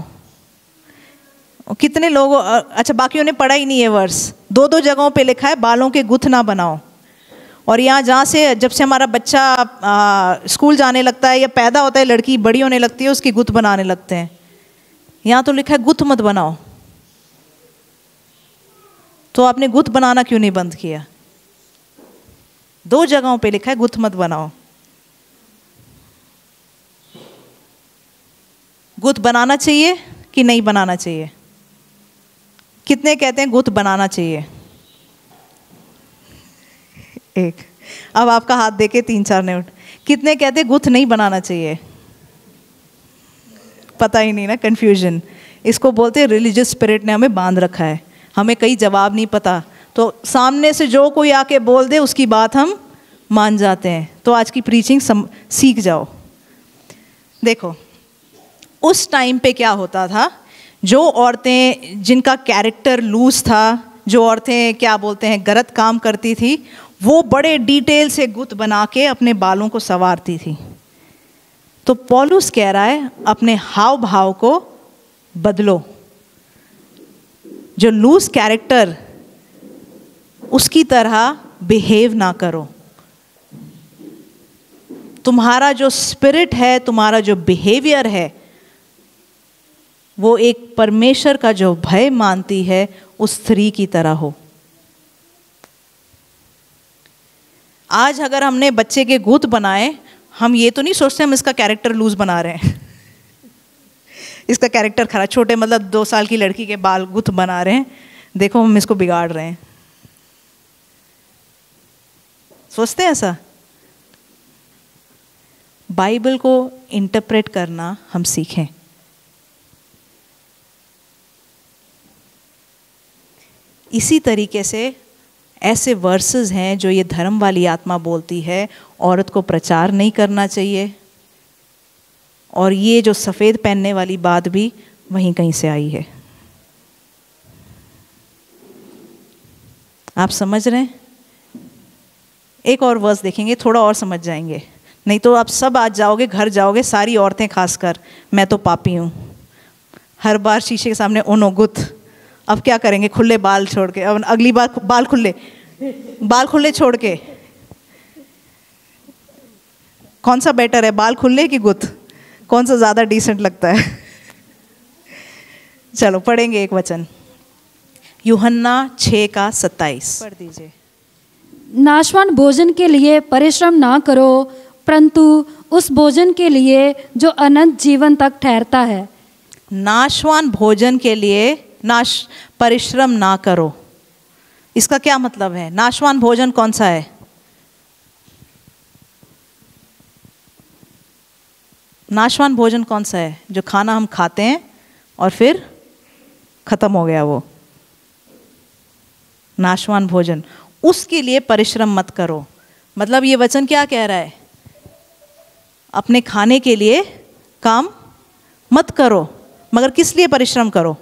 कितने लोगों, अच्छा बाकियों ने पढ़ा ही नहीं है वर्स। दो दो जगहों पे लिखा है बालों के गुथ ना बनाओ। और यहाँ जहाँ से, जब से हमारा बच्चा आ, स्कूल जाने लगता है या पैदा होता है, लड़की बड़ी होने लगती है, उसकी गुथ बनाने लगते हैं। यहाँ तो लिखा है गुथ मत बनाओ। तो आपने गुथ बनाना क्यों नहीं बंद किया? दो जगहों पे लिखा है गुथ मत बनाओ। गुथ बनाना चाहिए कि नहीं बनाना चाहिए? कितने कहते हैं गुथ बनाना चाहिए? एक। अब आपका हाथ देके तीन चार ने उठ। कितने कहते हैं गुथ नहीं बनाना चाहिए? पता ही नहीं ना, कंफ्यूजन। इसको बोलते हैं रिलीजियस स्पिरिट ने हमें बांध रखा है, हमें कई जवाब नहीं पता, तो सामने से जो कोई आके बोल दे उसकी बात हम मान जाते हैं। तो आज की प्रीचिंग सम, सीख जाओ। देखो उस टाइम पे क्या होता था, जो औरतें जिनका कैरेक्टर लूज था, जो औरतें क्या बोलते हैं गलत काम करती थी, वो बड़े डिटेल से गुथ बना के अपने बालों को संवारती थी। तो पौलुस कह रहा है अपने हाव भाव को बदलो। जो लूज कैरेक्टर, उसकी तरह बिहेव ना करो। तुम्हारा जो स्पिरिट है, तुम्हारा जो बिहेवियर है, वो एक परमेश्वर का जो भय मानती है उस स्त्री की तरह हो। आज अगर हमने बच्चे के गुथ बनाए, हम ये तो नहीं सोचते हम इसका कैरेक्टर लूज बना रहे हैं इसका कैरेक्टर खराब, छोटे मतलब दो साल की लड़की के बाल गुथ बना रहे हैं, देखो हम इसको बिगाड़ रहे हैं। सोचते हैं ऐसा? बाइबल को इंटरप्रेट करना हम सीखें। इसी तरीके से ऐसे वर्सेस हैं जो ये धर्म वाली आत्मा बोलती है औरत को प्रचार नहीं करना चाहिए, और ये जो सफ़ेद पहनने वाली बात भी वहीं कहीं से आई है। आप समझ रहे हैं? एक और वर्स देखेंगे, थोड़ा और समझ जाएंगे, नहीं तो आप सब आज जाओगे, घर जाओगे, सारी औरतें खासकर, मैं तो पापी हूँ, हर बार शीशे के सामने ओनो गुथ, अब क्या करेंगे, खुले बाल छोड़ के, अब अगली बार बाल खुले बाल खुले छोड़ के, कौन सा बेटर है, बाल खुले कि गुथ, कौन सा ज़्यादा डिसेंट लगता है? चलो पढ़ेंगे एक वचन, यूहन्ना छः का सत्ताईस पढ़ दीजिए। नाशवान भोजन के लिए परिश्रम ना करो, परंतु उस भोजन के लिए जो अनंत जीवन तक ठहरता है। नाशवान भोजन के लिए नाश परिश्रम ना करो, इसका क्या मतलब है? नाशवान भोजन कौन सा है? नाशवान भोजन कौन सा है? जो खाना हम खाते हैं और फिर खत्म हो गया, वो नाशवान भोजन, उसके लिए परिश्रम मत करो। मतलब ये वचन क्या कह रहा है? अपने खाने के लिए काम मत करो, मगर किस लिए परिश्रम करो?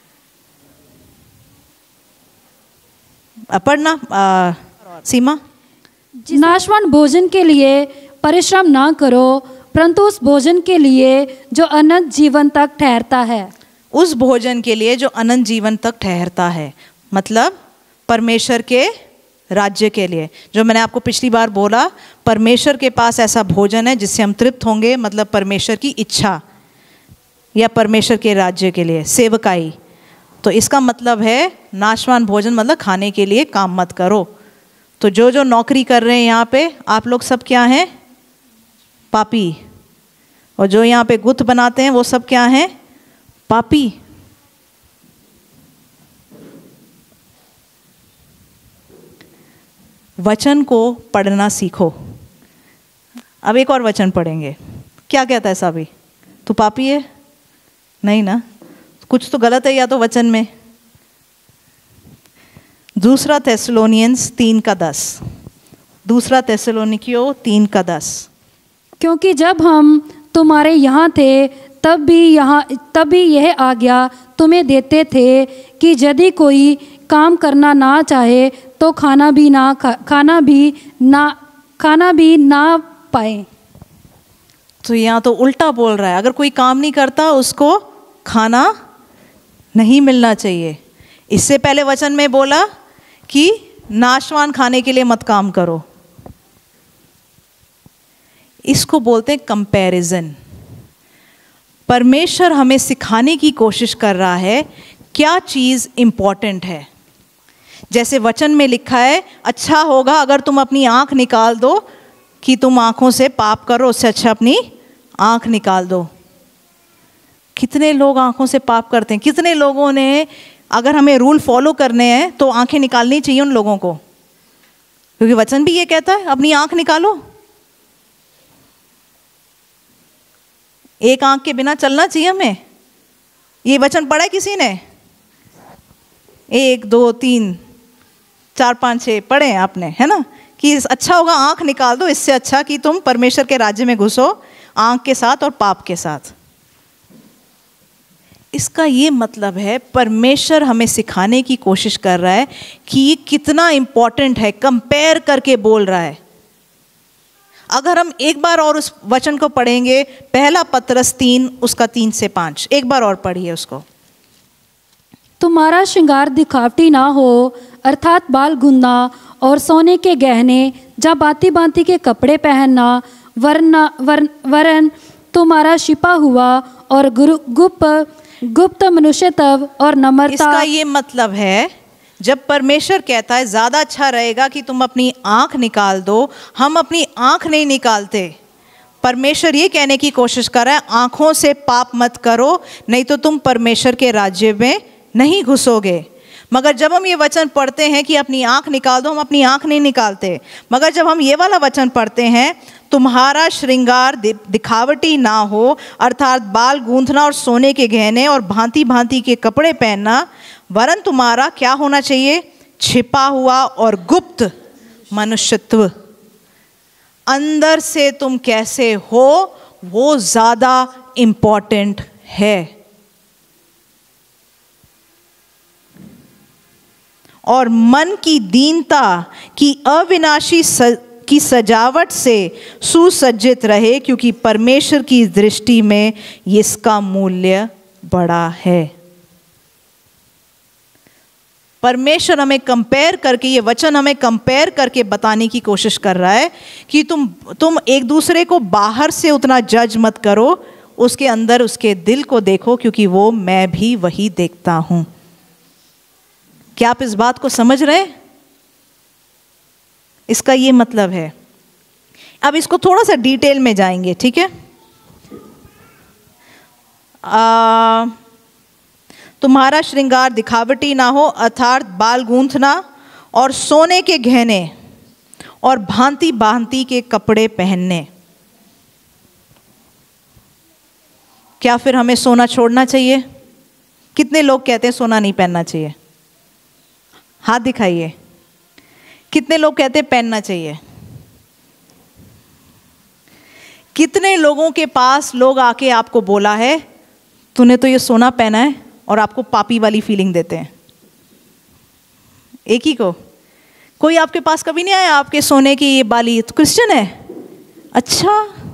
पढ़ना सीमा। नाशवान भोजन के लिए परिश्रम ना करो, परंतु उस भोजन के लिए जो अनंत जीवन तक ठहरता है। उस भोजन के लिए जो अनंत जीवन तक ठहरता है, मतलब परमेश्वर के राज्य के लिए। जो मैंने आपको पिछली बार बोला, परमेश्वर के पास ऐसा भोजन है जिससे हम तृप्त होंगे, मतलब परमेश्वर की इच्छा या परमेश्वर के राज्य के लिए सेवकाई। तो इसका मतलब है नाशवान भोजन मतलब खाने के लिए काम मत करो। तो जो जो नौकरी कर रहे हैं यहाँ पे, आप लोग सब क्या हैं? पापी। और जो यहाँ पे गुथ बनाते हैं वो सब क्या हैं? पापी। वचन को पढ़ना सीखो। अब एक और वचन पढ़ेंगे, क्या कहता है साबी? तू पापी है? नहीं ना, कुछ तो गलत है या तो वचन में। दूसरा थेसलोनियंस तीन का दस, दूसरा थेसलोनिकियों तीन का दस। क्योंकि जब हम तुम्हारे यहाँ थे तब भी यहाँ तब भी यह आज्ञा तुम्हें देते थे कि यदि कोई काम करना ना चाहे तो खाना भी ना खा, खाना भी ना खाना भी ना पाए। तो यहाँ तो उल्टा बोल रहा है, अगर कोई काम नहीं करता उसको खाना नहीं मिलना चाहिए। इससे पहले वचन में बोला कि नाशवान खाने के लिए मत काम करो। इसको बोलते हैं कंपैरिजन। परमेश्वर हमें सिखाने की कोशिश कर रहा है क्या चीज़ इम्पॉर्टेंट है। जैसे वचन में लिखा है, अच्छा होगा अगर तुम अपनी आंख निकाल दो कि तुम आंखों से पाप करो, उससे अच्छा अपनी आंख निकाल दो। कितने लोग आंखों से पाप करते हैं? कितने लोगों ने, अगर हमें रूल फॉलो करने हैं तो आंखें निकालनी चाहिए उन लोगों को, क्योंकि वचन भी ये कहता है अपनी आंख निकालो। एक आंख के बिना चलना चाहिए हमें। ये वचन पढ़ा है किसी ने? एक दो तीन चार पाँच छः पढ़े हैं आपने, है ना? कि अच्छा होगा आंख निकाल दो, इससे अच्छा कि तुम परमेश्वर के राज्य में घुसो आंख के साथ और पाप के साथ। इसका ये मतलब है परमेश्वर हमें सिखाने की कोशिश कर रहा है कि ये कितना इम्पोर्टेंट है, कंपेयर करके बोल रहा है। अगर हम एक बार और उस वचन को पढ़ेंगे, पहला पतरस तीन उसका तीन से पाँच, एक बार और पढ़िए उसको। तुम्हारा श्रृंगार दिखावटी ना हो, अर्थात बाल गुंदना और सोने के गहने या भांति भांति के कपड़े पहनना, वरना वर, वरन तुम्हारा छिपा हुआ और गुप्त गुप्त मनुष्यत्व और नम्रता। इसका ये मतलब है, जब परमेश्वर कहता है ज़्यादा अच्छा रहेगा कि तुम अपनी आँख निकाल दो, हम अपनी आँख नहीं निकालते। परमेश्वर ये कहने की कोशिश कर रहा है आँखों से पाप मत करो, नहीं तो तुम परमेश्वर के राज्य में नहीं घुसोगे। मगर जब हम ये वचन पढ़ते हैं कि अपनी आँख निकाल दो, हम अपनी आँख नहीं निकालते। मगर जब हम ये वाला वचन पढ़ते हैं, तुम्हारा श्रृंगार दिखावटी ना हो, अर्थात बाल गूंथना और सोने के गहने और भांति भांति के कपड़े पहनना, वरन तुम्हारा क्या होना चाहिए? छिपा हुआ और गुप्त मनुष्यत्व। अंदर से तुम कैसे हो वो ज़्यादा इम्पॉर्टेंट है। और मन की दीनता की अविनाशी स, की सजावट से सुसज्जित रहे, क्योंकि परमेश्वर की दृष्टि में इसका मूल्य बड़ा है। परमेश्वर हमें कंपेयर करके, ये वचन हमें कंपेयर करके बताने की कोशिश कर रहा है कि तुम तुम एक दूसरे को बाहर से उतना जज मत करो, उसके अंदर उसके दिल को देखो, क्योंकि वो मैं भी वही देखता हूं। क्या आप इस बात को समझ रहे हैं? इसका ये मतलब है। अब इसको थोड़ा सा डिटेल में जाएंगे, ठीक है। आ, तुम्हारा श्रृंगार दिखावटी ना हो, अर्थात बाल गूंथना और सोने के गहने और भांति भांति के कपड़े पहनने। क्या फिर हमें सोना छोड़ना चाहिए? कितने लोग कहते हैं सोना नहीं पहनना चाहिए? हाथ दिखाइए। कितने लोग कहते हैं पहनना चाहिए? कितने लोगों के पास लोग आके आपको बोला है तूने तो ये सोना पहना है, और आपको पापी वाली फीलिंग देते हैं? एक ही को। कोई आपके पास कभी नहीं आया आपके सोने की ये बाली तो क्रिश्चियन है? अच्छा,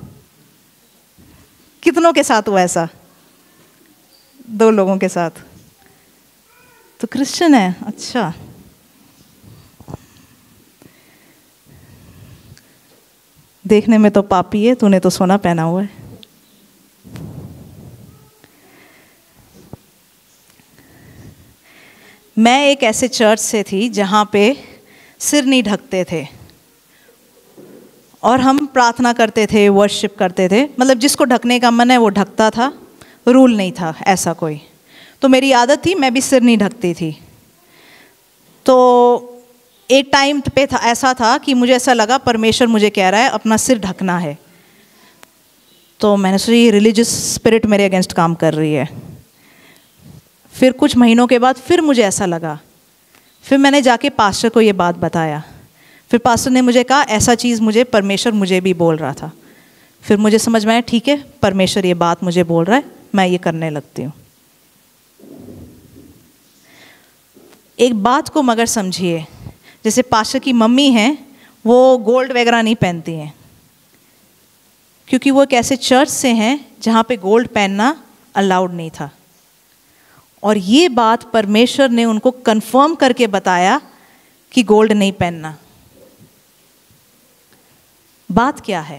कितनों के साथ हुआ ऐसा? दो लोगों के साथ। तो क्रिश्चियन है, अच्छा। देखने में तो पापी है, तूने तो सोना पहना हुआ है। मैं एक ऐसे चर्च से थी जहाँ पे सिर नहीं ढकते थे, और हम प्रार्थना करते थे, वर्शिप करते थे। मतलब जिसको ढकने का मन है वो ढकता था, रूल नहीं था ऐसा कोई। तो मेरी आदत थी, मैं भी सिर नहीं ढकती थी। तो एक टाइम पे था, ऐसा था कि मुझे ऐसा लगा परमेश्वर मुझे कह रहा है अपना सिर ढकना है। तो मैंने सोचा ये रिलीजियस स्पिरिट मेरे अगेंस्ट काम कर रही है। फिर कुछ महीनों के बाद फिर मुझे ऐसा लगा, फिर मैंने जाके पास्टर को ये बात बताया। फिर पास्टर ने मुझे कहा ऐसा चीज़ मुझे परमेश्वर मुझे भी बोल रहा था। फिर मुझे समझ में आया ठीक है, परमेश्वर ये बात मुझे बोल रहा है, मैं ये करने लगती हूँ। एक बात को मगर समझिए, जैसे पास्टर की मम्मी हैं, वो गोल्ड वगैरह नहीं पहनती हैं, क्योंकि वो एक ऐसे चर्च से हैं जहाँ पे गोल्ड पहनना अलाउड नहीं था। और ये बात परमेश्वर ने उनको कंफर्म करके बताया कि गोल्ड नहीं पहनना। बात क्या है?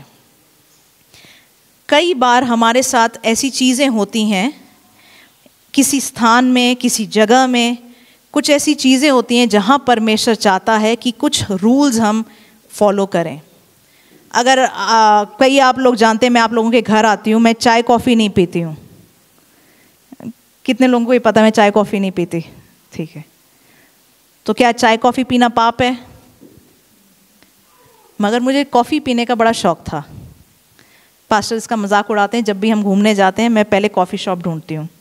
कई बार हमारे साथ ऐसी चीज़ें होती हैं, किसी स्थान में, किसी जगह में कुछ ऐसी चीज़ें होती हैं जहाँ परमेश्वर चाहता है कि कुछ रूल्स हम फॉलो करें। अगर आ, कई आप लोग जानते हैं, मैं आप लोगों के घर आती हूँ, मैं चाय कॉफ़ी नहीं पीती हूँ। कितने लोगों को ये पता मैं चाय कॉफ़ी नहीं पीती? ठीक है। तो क्या चाय कॉफ़ी पीना पाप है? मगर मुझे कॉफ़ी पीने का बड़ा शौक़ था। पास्टर इसका मजाक उड़ाते हैं, जब भी हम घूमने जाते हैं मैं पहले कॉफ़ी शॉप ढूंढती हूँ।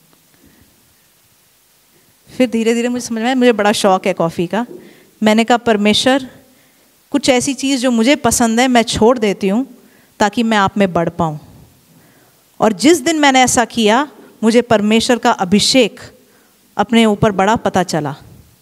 फिर धीरे धीरे मुझे समझ में आया मुझे बड़ा शौक़ है कॉफ़ी का। मैंने कहा परमेश्वर कुछ ऐसी चीज़ जो मुझे पसंद है मैं छोड़ देती हूँ ताकि मैं आप में बढ़ पाऊँ। और जिस दिन मैंने ऐसा किया मुझे परमेश्वर का अभिषेक अपने ऊपर बड़ा पता चला।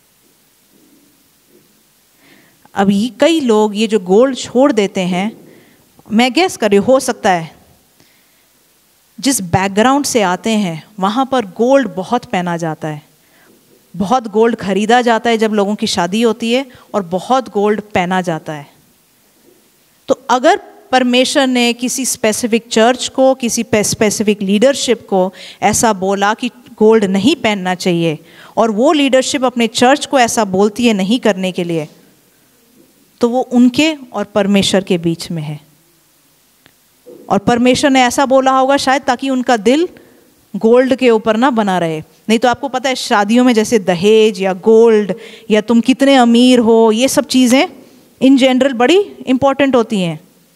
अभी कई लोग ये जो गोल्ड छोड़ देते हैं, मैं गेस कर रही हूँ, हो सकता है जिस बैकग्राउंड से आते हैं वहाँ पर गोल्ड बहुत पहना जाता है, बहुत गोल्ड खरीदा जाता है जब लोगों की शादी होती है, और बहुत गोल्ड पहना जाता है। तो अगर परमेश्वर ने किसी स्पेसिफिक चर्च को, किसी स्पेसिफिक लीडरशिप को ऐसा बोला कि गोल्ड नहीं पहनना चाहिए, और वो लीडरशिप अपने चर्च को ऐसा बोलती है नहीं करने के लिए, तो वो उनके और परमेश्वर के बीच में है। और परमेश्वर ने ऐसा बोला होगा शायद ताकि उनका दिल गोल्ड के ऊपर ना बना रहे। नहीं तो आपको पता है शादियों में जैसे दहेज या गोल्ड या तुम कितने अमीर हो, ये सब चीज़ें इन जनरल बड़ी इंपॉर्टेंट होती हैं।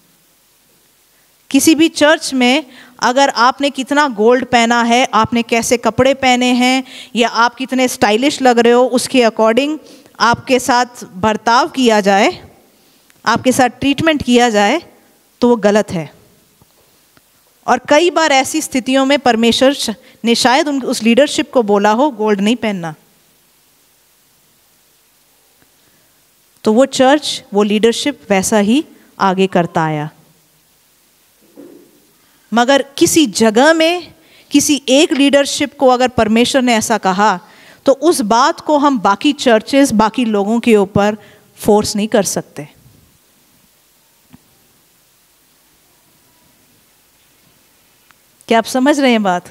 किसी भी चर्च में अगर आपने कितना गोल्ड पहना है, आपने कैसे कपड़े पहने हैं, या आप कितने स्टाइलिश लग रहे हो, उसके अकॉर्डिंग आपके साथ बर्ताव किया जाए, आपके साथ ट्रीटमेंट किया जाए, तो वो गलत है। और कई बार ऐसी स्थितियों में परमेश्वर ने शायद उन उस लीडरशिप को बोला हो गोल्ड नहीं पहनना, तो वो चर्च, वो लीडरशिप वैसा ही आगे करता आया। मगर किसी जगह में किसी एक लीडरशिप को अगर परमेश्वर ने ऐसा कहा, तो उस बात को हम बाकी चर्चेस, बाकी लोगों के ऊपर फोर्स नहीं कर सकते। क्या आप समझ रहे हैं बात?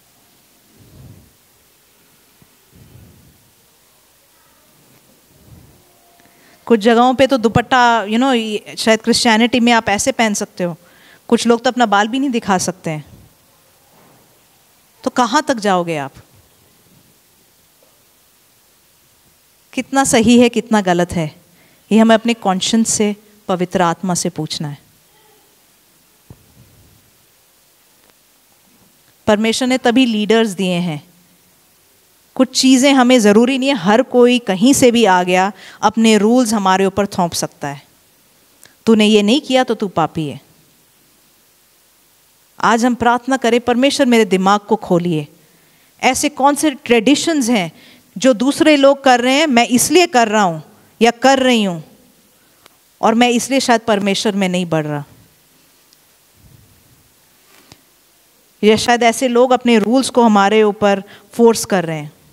कुछ जगहों पे तो दुपट्टा, यू नो, शायद क्रिश्चियनिटी में आप ऐसे पहन सकते हो, कुछ लोग तो अपना बाल भी नहीं दिखा सकते हैं। तो कहाँ तक जाओगे आप? कितना सही है, कितना गलत है, ये हमें अपने कॉन्शियंस से, पवित्र आत्मा से पूछना है। परमेश्वर ने तभी लीडर्स दिए हैं। कुछ चीज़ें हमें ज़रूरी नहीं है हर कोई कहीं से भी आ गया अपने रूल्स हमारे ऊपर थोप सकता है। तूने ये नहीं किया तो तू पापी है। आज हम प्रार्थना करें, परमेश्वर मेरे दिमाग को खोलिए। ऐसे कौन से ट्रेडिशंस हैं जो दूसरे लोग कर रहे हैं, मैं इसलिए कर रहा हूँ या कर रही हूँ, और मैं इसलिए शायद परमेश्वर में नहीं बढ़ रहा। या शायद ऐसे लोग अपने रूल्स को हमारे ऊपर फोर्स कर रहे हैं।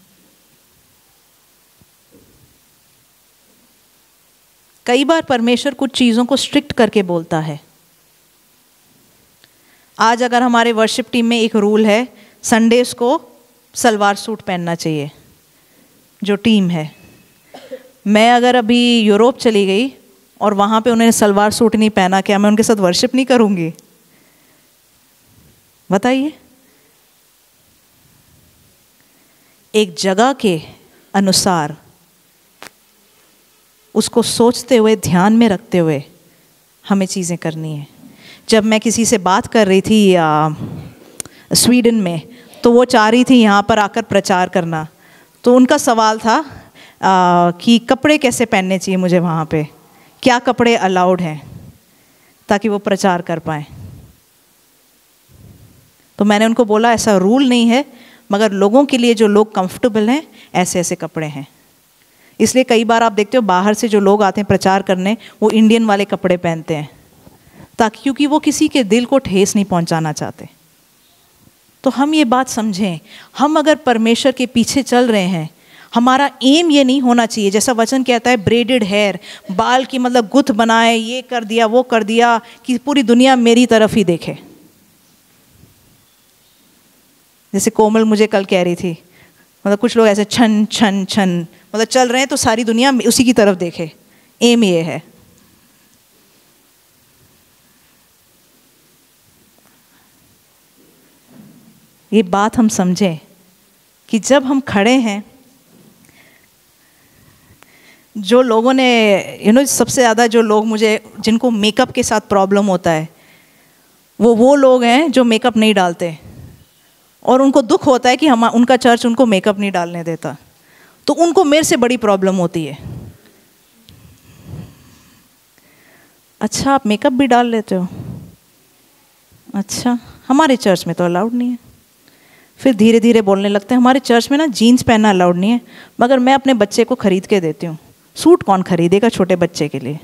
कई बार परमेश्वर कुछ चीज़ों को स्ट्रिक्ट करके बोलता है। आज अगर हमारे वर्शिप टीम में एक रूल है, संडेज को सलवार सूट पहनना चाहिए, जो टीम है। मैं अगर अभी यूरोप चली गई और वहाँ पे उन्होंने सलवार सूट नहीं पहना, क्या मैं उनके साथ वर्शिप नहीं करूँगी? बताइए। एक जगह के अनुसार उसको सोचते हुए, ध्यान में रखते हुए हमें चीज़ें करनी है। जब मैं किसी से बात कर रही थी आ, स्वीडन में, तो वो चाह रही थी यहाँ पर आकर प्रचार करना। तो उनका सवाल था आ, कि कपड़े कैसे पहनने चाहिए मुझे वहाँ पे, क्या कपड़े अलाउड हैं ताकि वो प्रचार कर पाएँ। तो मैंने उनको बोला ऐसा रूल नहीं है, मगर लोगों के लिए जो लोग कंफर्टेबल हैं ऐसे ऐसे कपड़े हैं। इसलिए कई बार आप देखते हो बाहर से जो लोग आते हैं प्रचार करने, वो इंडियन वाले कपड़े पहनते हैं, ताकि क्योंकि वो किसी के दिल को ठेस नहीं पहुंचाना चाहते। तो हम ये बात समझें, हम अगर परमेश्वर के पीछे चल रहे हैं, हमारा एम ये नहीं होना चाहिए, जैसा वचन कहता है ब्रेडेड हेयर, बाल की मतलब गुथ बनाए, ये कर दिया वो कर दिया, कि पूरी दुनिया मेरी तरफ ही देखे। जैसे कोमल मुझे कल कह रही थी, मतलब कुछ लोग ऐसे छन छन छन मतलब चल रहे हैं तो सारी दुनिया उसी की तरफ देखे। एम ये है। ये बात हम समझें कि जब हम खड़े हैं, जो लोगों ने यू नो सबसे ज़्यादा जो लोग मुझे जिनको मेकअप के साथ प्रॉब्लम होता है, वो वो लोग हैं जो मेकअप नहीं डालते, और उनको दुख होता है कि हम उनका चर्च उनको मेकअप नहीं डालने देता। तो उनको मेरे से बड़ी प्रॉब्लम होती है। अच्छा, आप मेकअप भी डाल लेते हो? अच्छा, हमारे चर्च में तो अलाउड नहीं है। फिर धीरे धीरे बोलने लगते हैं हमारे चर्च में ना जीन्स पहनना अलाउड नहीं है, मगर मैं अपने बच्चे को खरीद के देती हूँ। सूट कौन खरीदेगा छोटे बच्चे के लिए?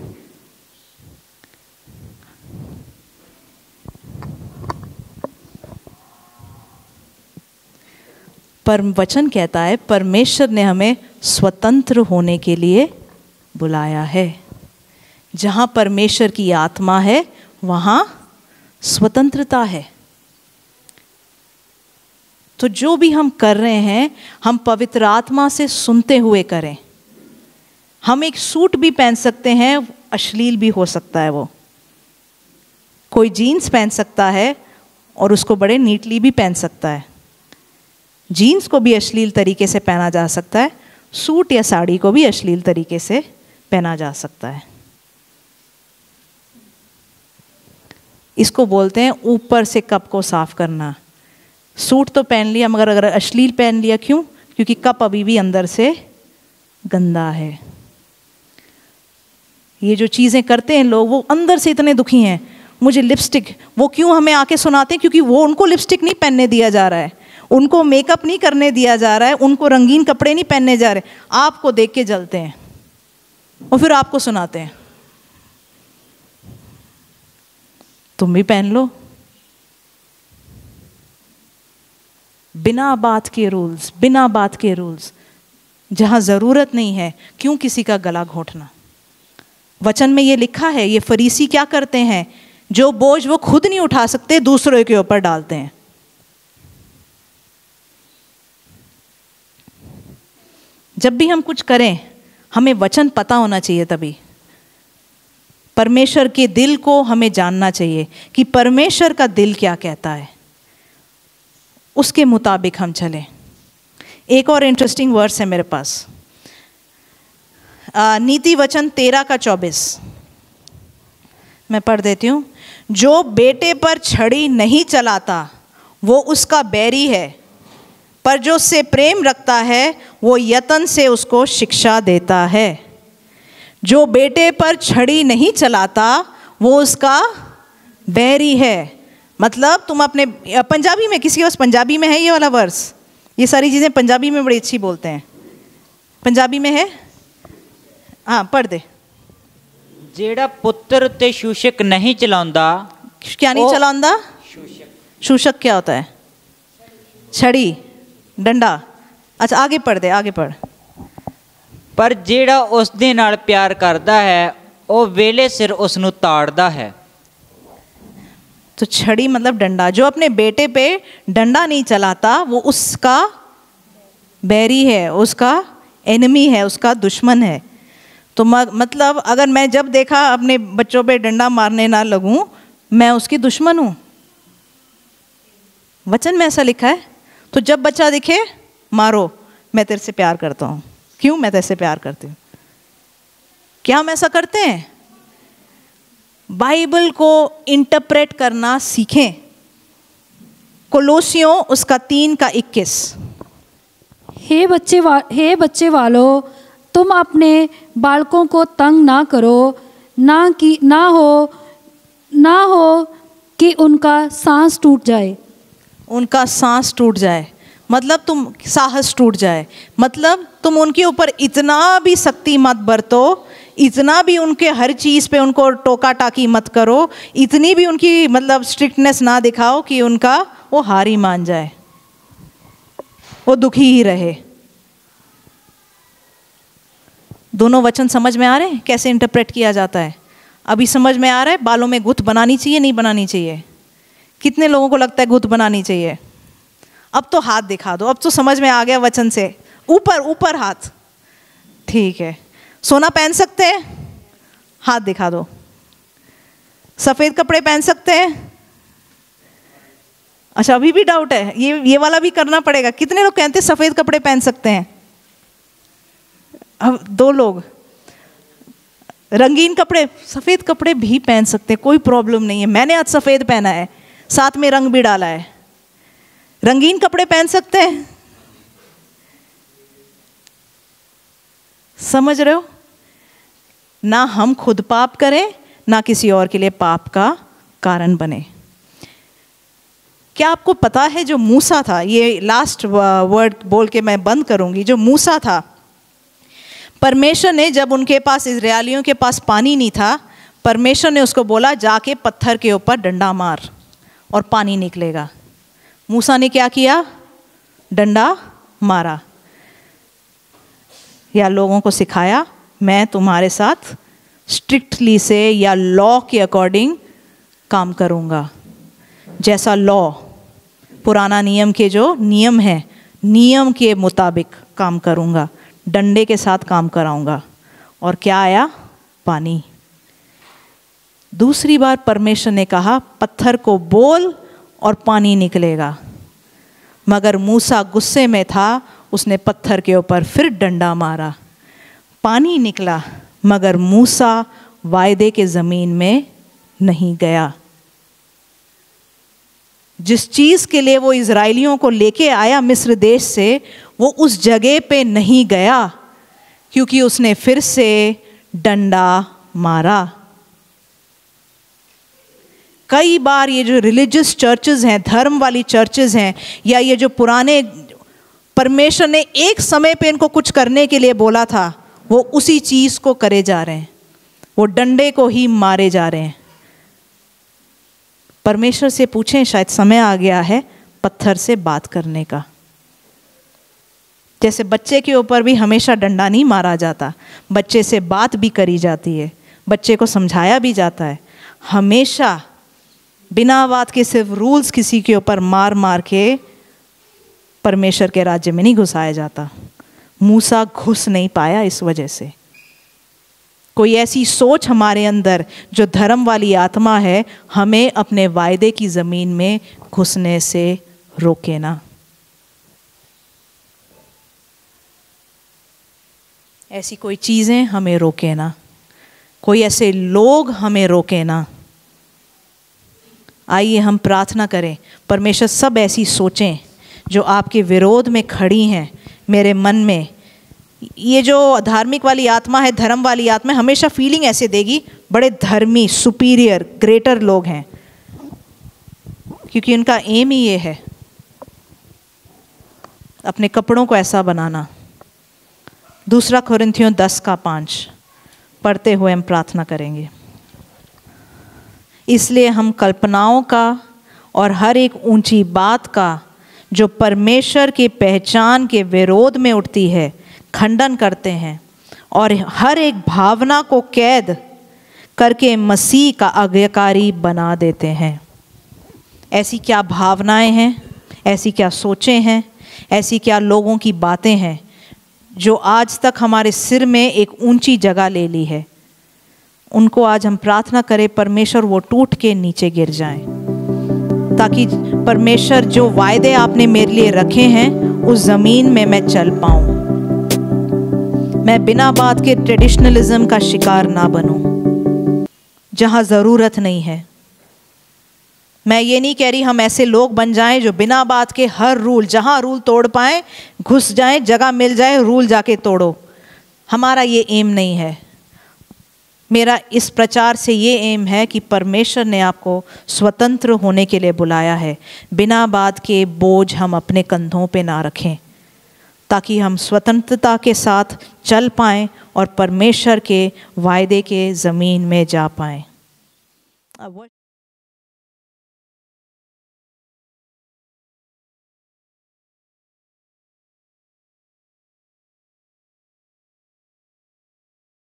पर वचन कहता है परमेश्वर ने हमें स्वतंत्र होने के लिए बुलाया है। जहाँ परमेश्वर की आत्मा है वहाँ स्वतंत्रता है। तो जो भी हम कर रहे हैं, हम पवित्र आत्मा से सुनते हुए करें। हम एक सूट भी पहन सकते हैं, अश्लील भी हो सकता है वो। कोई जीन्स पहन सकता है और उसको बड़े नीटली भी पहन सकता है। जीन्स को भी अश्लील तरीके से पहना जा सकता है, सूट या साड़ी को भी अश्लील तरीके से पहना जा सकता है। इसको बोलते हैं ऊपर से कप को साफ करना। सूट तो पहन लिया, मगर अगर अश्लील पहन लिया, क्यों? क्योंकि कप अभी भी अंदर से गंदा है। ये जो चीज़ें करते हैं लोग, वो अंदर से इतने दुखी हैं, मुझे लिपस्टिक, वो क्यों हमें आके सुनाते हैं? क्योंकि वो उनको लिपस्टिक नहीं पहनने दिया जा रहा है, उनको मेकअप नहीं करने दिया जा रहा है, उनको रंगीन कपड़े नहीं पहनने जा रहे, आपको देख के जलते हैं और फिर आपको सुनाते हैं तुम भी पहन लो। बिना बात के रूल्स, बिना बात के रूल्स, जहां जरूरत नहीं है क्यों किसी का गला घोंटना? वचन में ये लिखा है, ये फरीसी क्या करते हैं? जो बोझ वो खुद नहीं उठा सकते दूसरों के ऊपर डालते हैं। जब भी हम कुछ करें हमें वचन पता होना चाहिए, तभी परमेश्वर के दिल को हमें जानना चाहिए कि परमेश्वर का दिल क्या कहता है, उसके मुताबिक हम चलें। एक और इंटरेस्टिंग वर्स है मेरे पास, आ, नीति वचन तेरह का चौबीस, मैं पढ़ देती हूँ। जो बेटे पर छड़ी नहीं चलाता वो उसका बैरी है, पर जो उससे प्रेम रखता है वो यत्न से उसको शिक्षा देता है। जो बेटे पर छड़ी नहीं चलाता वो उसका बैरी है। मतलब तुम अपने, पंजाबी में, किसी के पास पंजाबी में है ये वाला वर्स? ये सारी चीज़ें पंजाबी में बड़ी अच्छी बोलते हैं। पंजाबी में है? हाँ पढ़ दे। जेड़ा पुत्र ते शूशक नहीं चलाਉਂदा। क्या नहीं चलाਉਂदा? शूशक क्या होता है? छड़ी, डंडा। अच्छा आगे पढ़ दे, आगे पढ़। पर जेड़ा उस दे नाल प्यार करदा है वो वेले सिर उसनू ताड़दा है। तो छड़ी मतलब डंडा। जो अपने बेटे पे डंडा नहीं चलाता वो उसका बैरी है, उसका एनिमी है, उसका दुश्मन है। तो मतलब अगर मैं जब देखा अपने बच्चों पे डंडा मारने ना लगूं, मैं उसकी दुश्मन हूं। वचन में ऐसा लिखा है। तो जब बच्चा दिखे मारो, मैं तेरे से प्यार करता हूं। क्यों? मैं तेरे से प्यार करती हूं। क्या हम ऐसा करते हैं? बाइबल को इंटरप्रेट करना सीखें। कोलोसियों उसका तीन का इक्कीस। हे बच्चे वा हे बच्चे वालों, तुम अपने बालकों को तंग ना करो, ना कि ना हो ना हो कि उनका सांस टूट जाए। उनका सांस टूट जाए मतलब तुम साहस टूट जाए, मतलब तुम उनके ऊपर इतना भी सख्ती मत बरतो, इतना भी उनके हर चीज़ पे उनको टोका टाकी मत करो, इतनी भी उनकी मतलब स्ट्रिक्टनेस ना दिखाओ कि उनका वो हार ही मान जाए, वो दुखी ही रहे। दोनों वचन समझ में आ रहे हैं कैसे इंटरप्रेट किया जाता है? अभी समझ में आ रहा है बालों में गुथ बनानी चाहिए नहीं बनानी चाहिए? कितने लोगों को लगता है गुथ बनानी चाहिए? अब तो हाथ दिखा दो, अब तो समझ में आ गया वचन से। ऊपर ऊपर हाथ, ठीक है। सोना पहन सकते हैं? हाथ दिखा दो। सफेद कपड़े पहन सकते हैं? अच्छा अभी भी डाउट है, ये ये वाला भी करना पड़ेगा। कितने लोग कहते हैं सफेद कपड़े पहन सकते हैं? अब दो लोग। रंगीन कपड़े, सफेद कपड़े भी पहन सकते हैं, कोई प्रॉब्लम नहीं है। मैंने आज सफेद पहना है, साथ में रंग भी डाला है। रंगीन कपड़े पहन सकते हैं? समझ रहे हो? ना हम खुद पाप करें, ना किसी और के लिए पाप का कारण बने। क्या आपको पता है जो मूसा था, ये लास्ट वर्ड बोल के मैं बंद करूंगी, जो मूसा था, परमेश्वर ने जब उनके पास, इजरायलियों के पास पानी नहीं था, परमेश्वर ने उसको बोला जाके पत्थर के ऊपर डंडा मार और पानी निकलेगा। मूसा ने क्या किया? डंडा मारा या लोगों को सिखाया मैं तुम्हारे साथ स्ट्रिक्टली से या लॉ के अकॉर्डिंग काम करूंगा। जैसा लॉ, पुराना नियम के जो नियम है, नियम के मुताबिक काम करूंगा, डंडे के साथ काम कराऊंगा। और क्या आया? पानी। दूसरी बार परमेश्वर ने कहा पत्थर को बोल और पानी निकलेगा, मगर मूसा गुस्से में था, उसने पत्थर के ऊपर फिर डंडा मारा, पानी निकला, मगर मूसा वायदे के ज़मीन में नहीं गया। जिस चीज़ के लिए वो इज़राइलियों को लेके आया मिस्र देश से, वो उस जगह पे नहीं गया, क्योंकि उसने फिर से डंडा मारा। कई बार ये जो रिलीजियस चर्चेज हैं, धर्म वाली चर्चेज हैं, या ये जो पुराने परमेश्वर ने एक समय पे इनको कुछ करने के लिए बोला था, वो उसी चीज़ को करे जा रहे हैं, वो डंडे को ही मारे जा रहे हैं। परमेश्वर से पूछें, शायद समय आ गया है पत्थर से बात करने का। जैसे बच्चे के ऊपर भी हमेशा डंडा नहीं मारा जाता, बच्चे से बात भी करी जाती है, बच्चे को समझाया भी जाता है। हमेशा बिना बात के सिर्फ रूल्स किसी के ऊपर मार मार के परमेश्वर के राज्य में नहीं घुसाया जाता। मूसा घुस नहीं पाया इस वजह से। कोई ऐसी सोच हमारे अंदर जो धर्म वाली आत्मा है, हमें अपने वायदे की ज़मीन में घुसने से रोके ना। ऐसी कोई चीज़ें हमें रोके ना, कोई ऐसे लोग हमें रोके ना। आइए हम प्रार्थना करें, परमेश्वर सब ऐसी सोचें जो आपके विरोध में खड़ी हैं मेरे मन में। ये जो धार्मिक वाली आत्मा है, धर्म वाली आत्मा है, हमेशा फीलिंग ऐसे देगी बड़े धर्मी, सुपीरियर, ग्रेटर लोग हैं, क्योंकि उनका एम ही ये है अपने कपड़ों को ऐसा बनाना। दूसरा कोरिन्थियों दस का पाँच पढ़ते हुए हम प्रार्थना करेंगे। इसलिए हम कल्पनाओं का और हर एक ऊंची बात का जो परमेश्वर की पहचान के विरोध में उठती है खंडन करते हैं, और हर एक भावना को कैद करके मसीह का आज्ञाकारी बना देते हैं। ऐसी क्या भावनाएं हैं, ऐसी क्या सोचें हैं, ऐसी क्या लोगों की बातें हैं जो आज तक हमारे सिर में एक ऊंची जगह ले ली है। उनको आज हम प्रार्थना करें परमेश्वर वो टूट के नीचे गिर जाएं, ताकि परमेश्वर जो वायदे आपने मेरे लिए रखे हैं उस ज़मीन में मैं चल पाऊं। मैं बिना बात के ट्रेडिशनलिज्म का शिकार ना बनूं जहां ज़रूरत नहीं है। मैं ये नहीं कह रही हम ऐसे लोग बन जाएं जो बिना बात के हर रूल, जहां रूल तोड़ पाएं घुस जाएं, जगह मिल जाए रूल जाके तोड़ो। हमारा ये एम नहीं है। मेरा इस प्रचार से ये एम है कि परमेश्वर ने आपको स्वतंत्र होने के लिए बुलाया है। बिना बात के बोझ हम अपने कंधों पे ना रखें, ताकि हम स्वतंत्रता के साथ चल पाएं और परमेश्वर के वायदे के ज़मीन में जा पाएं।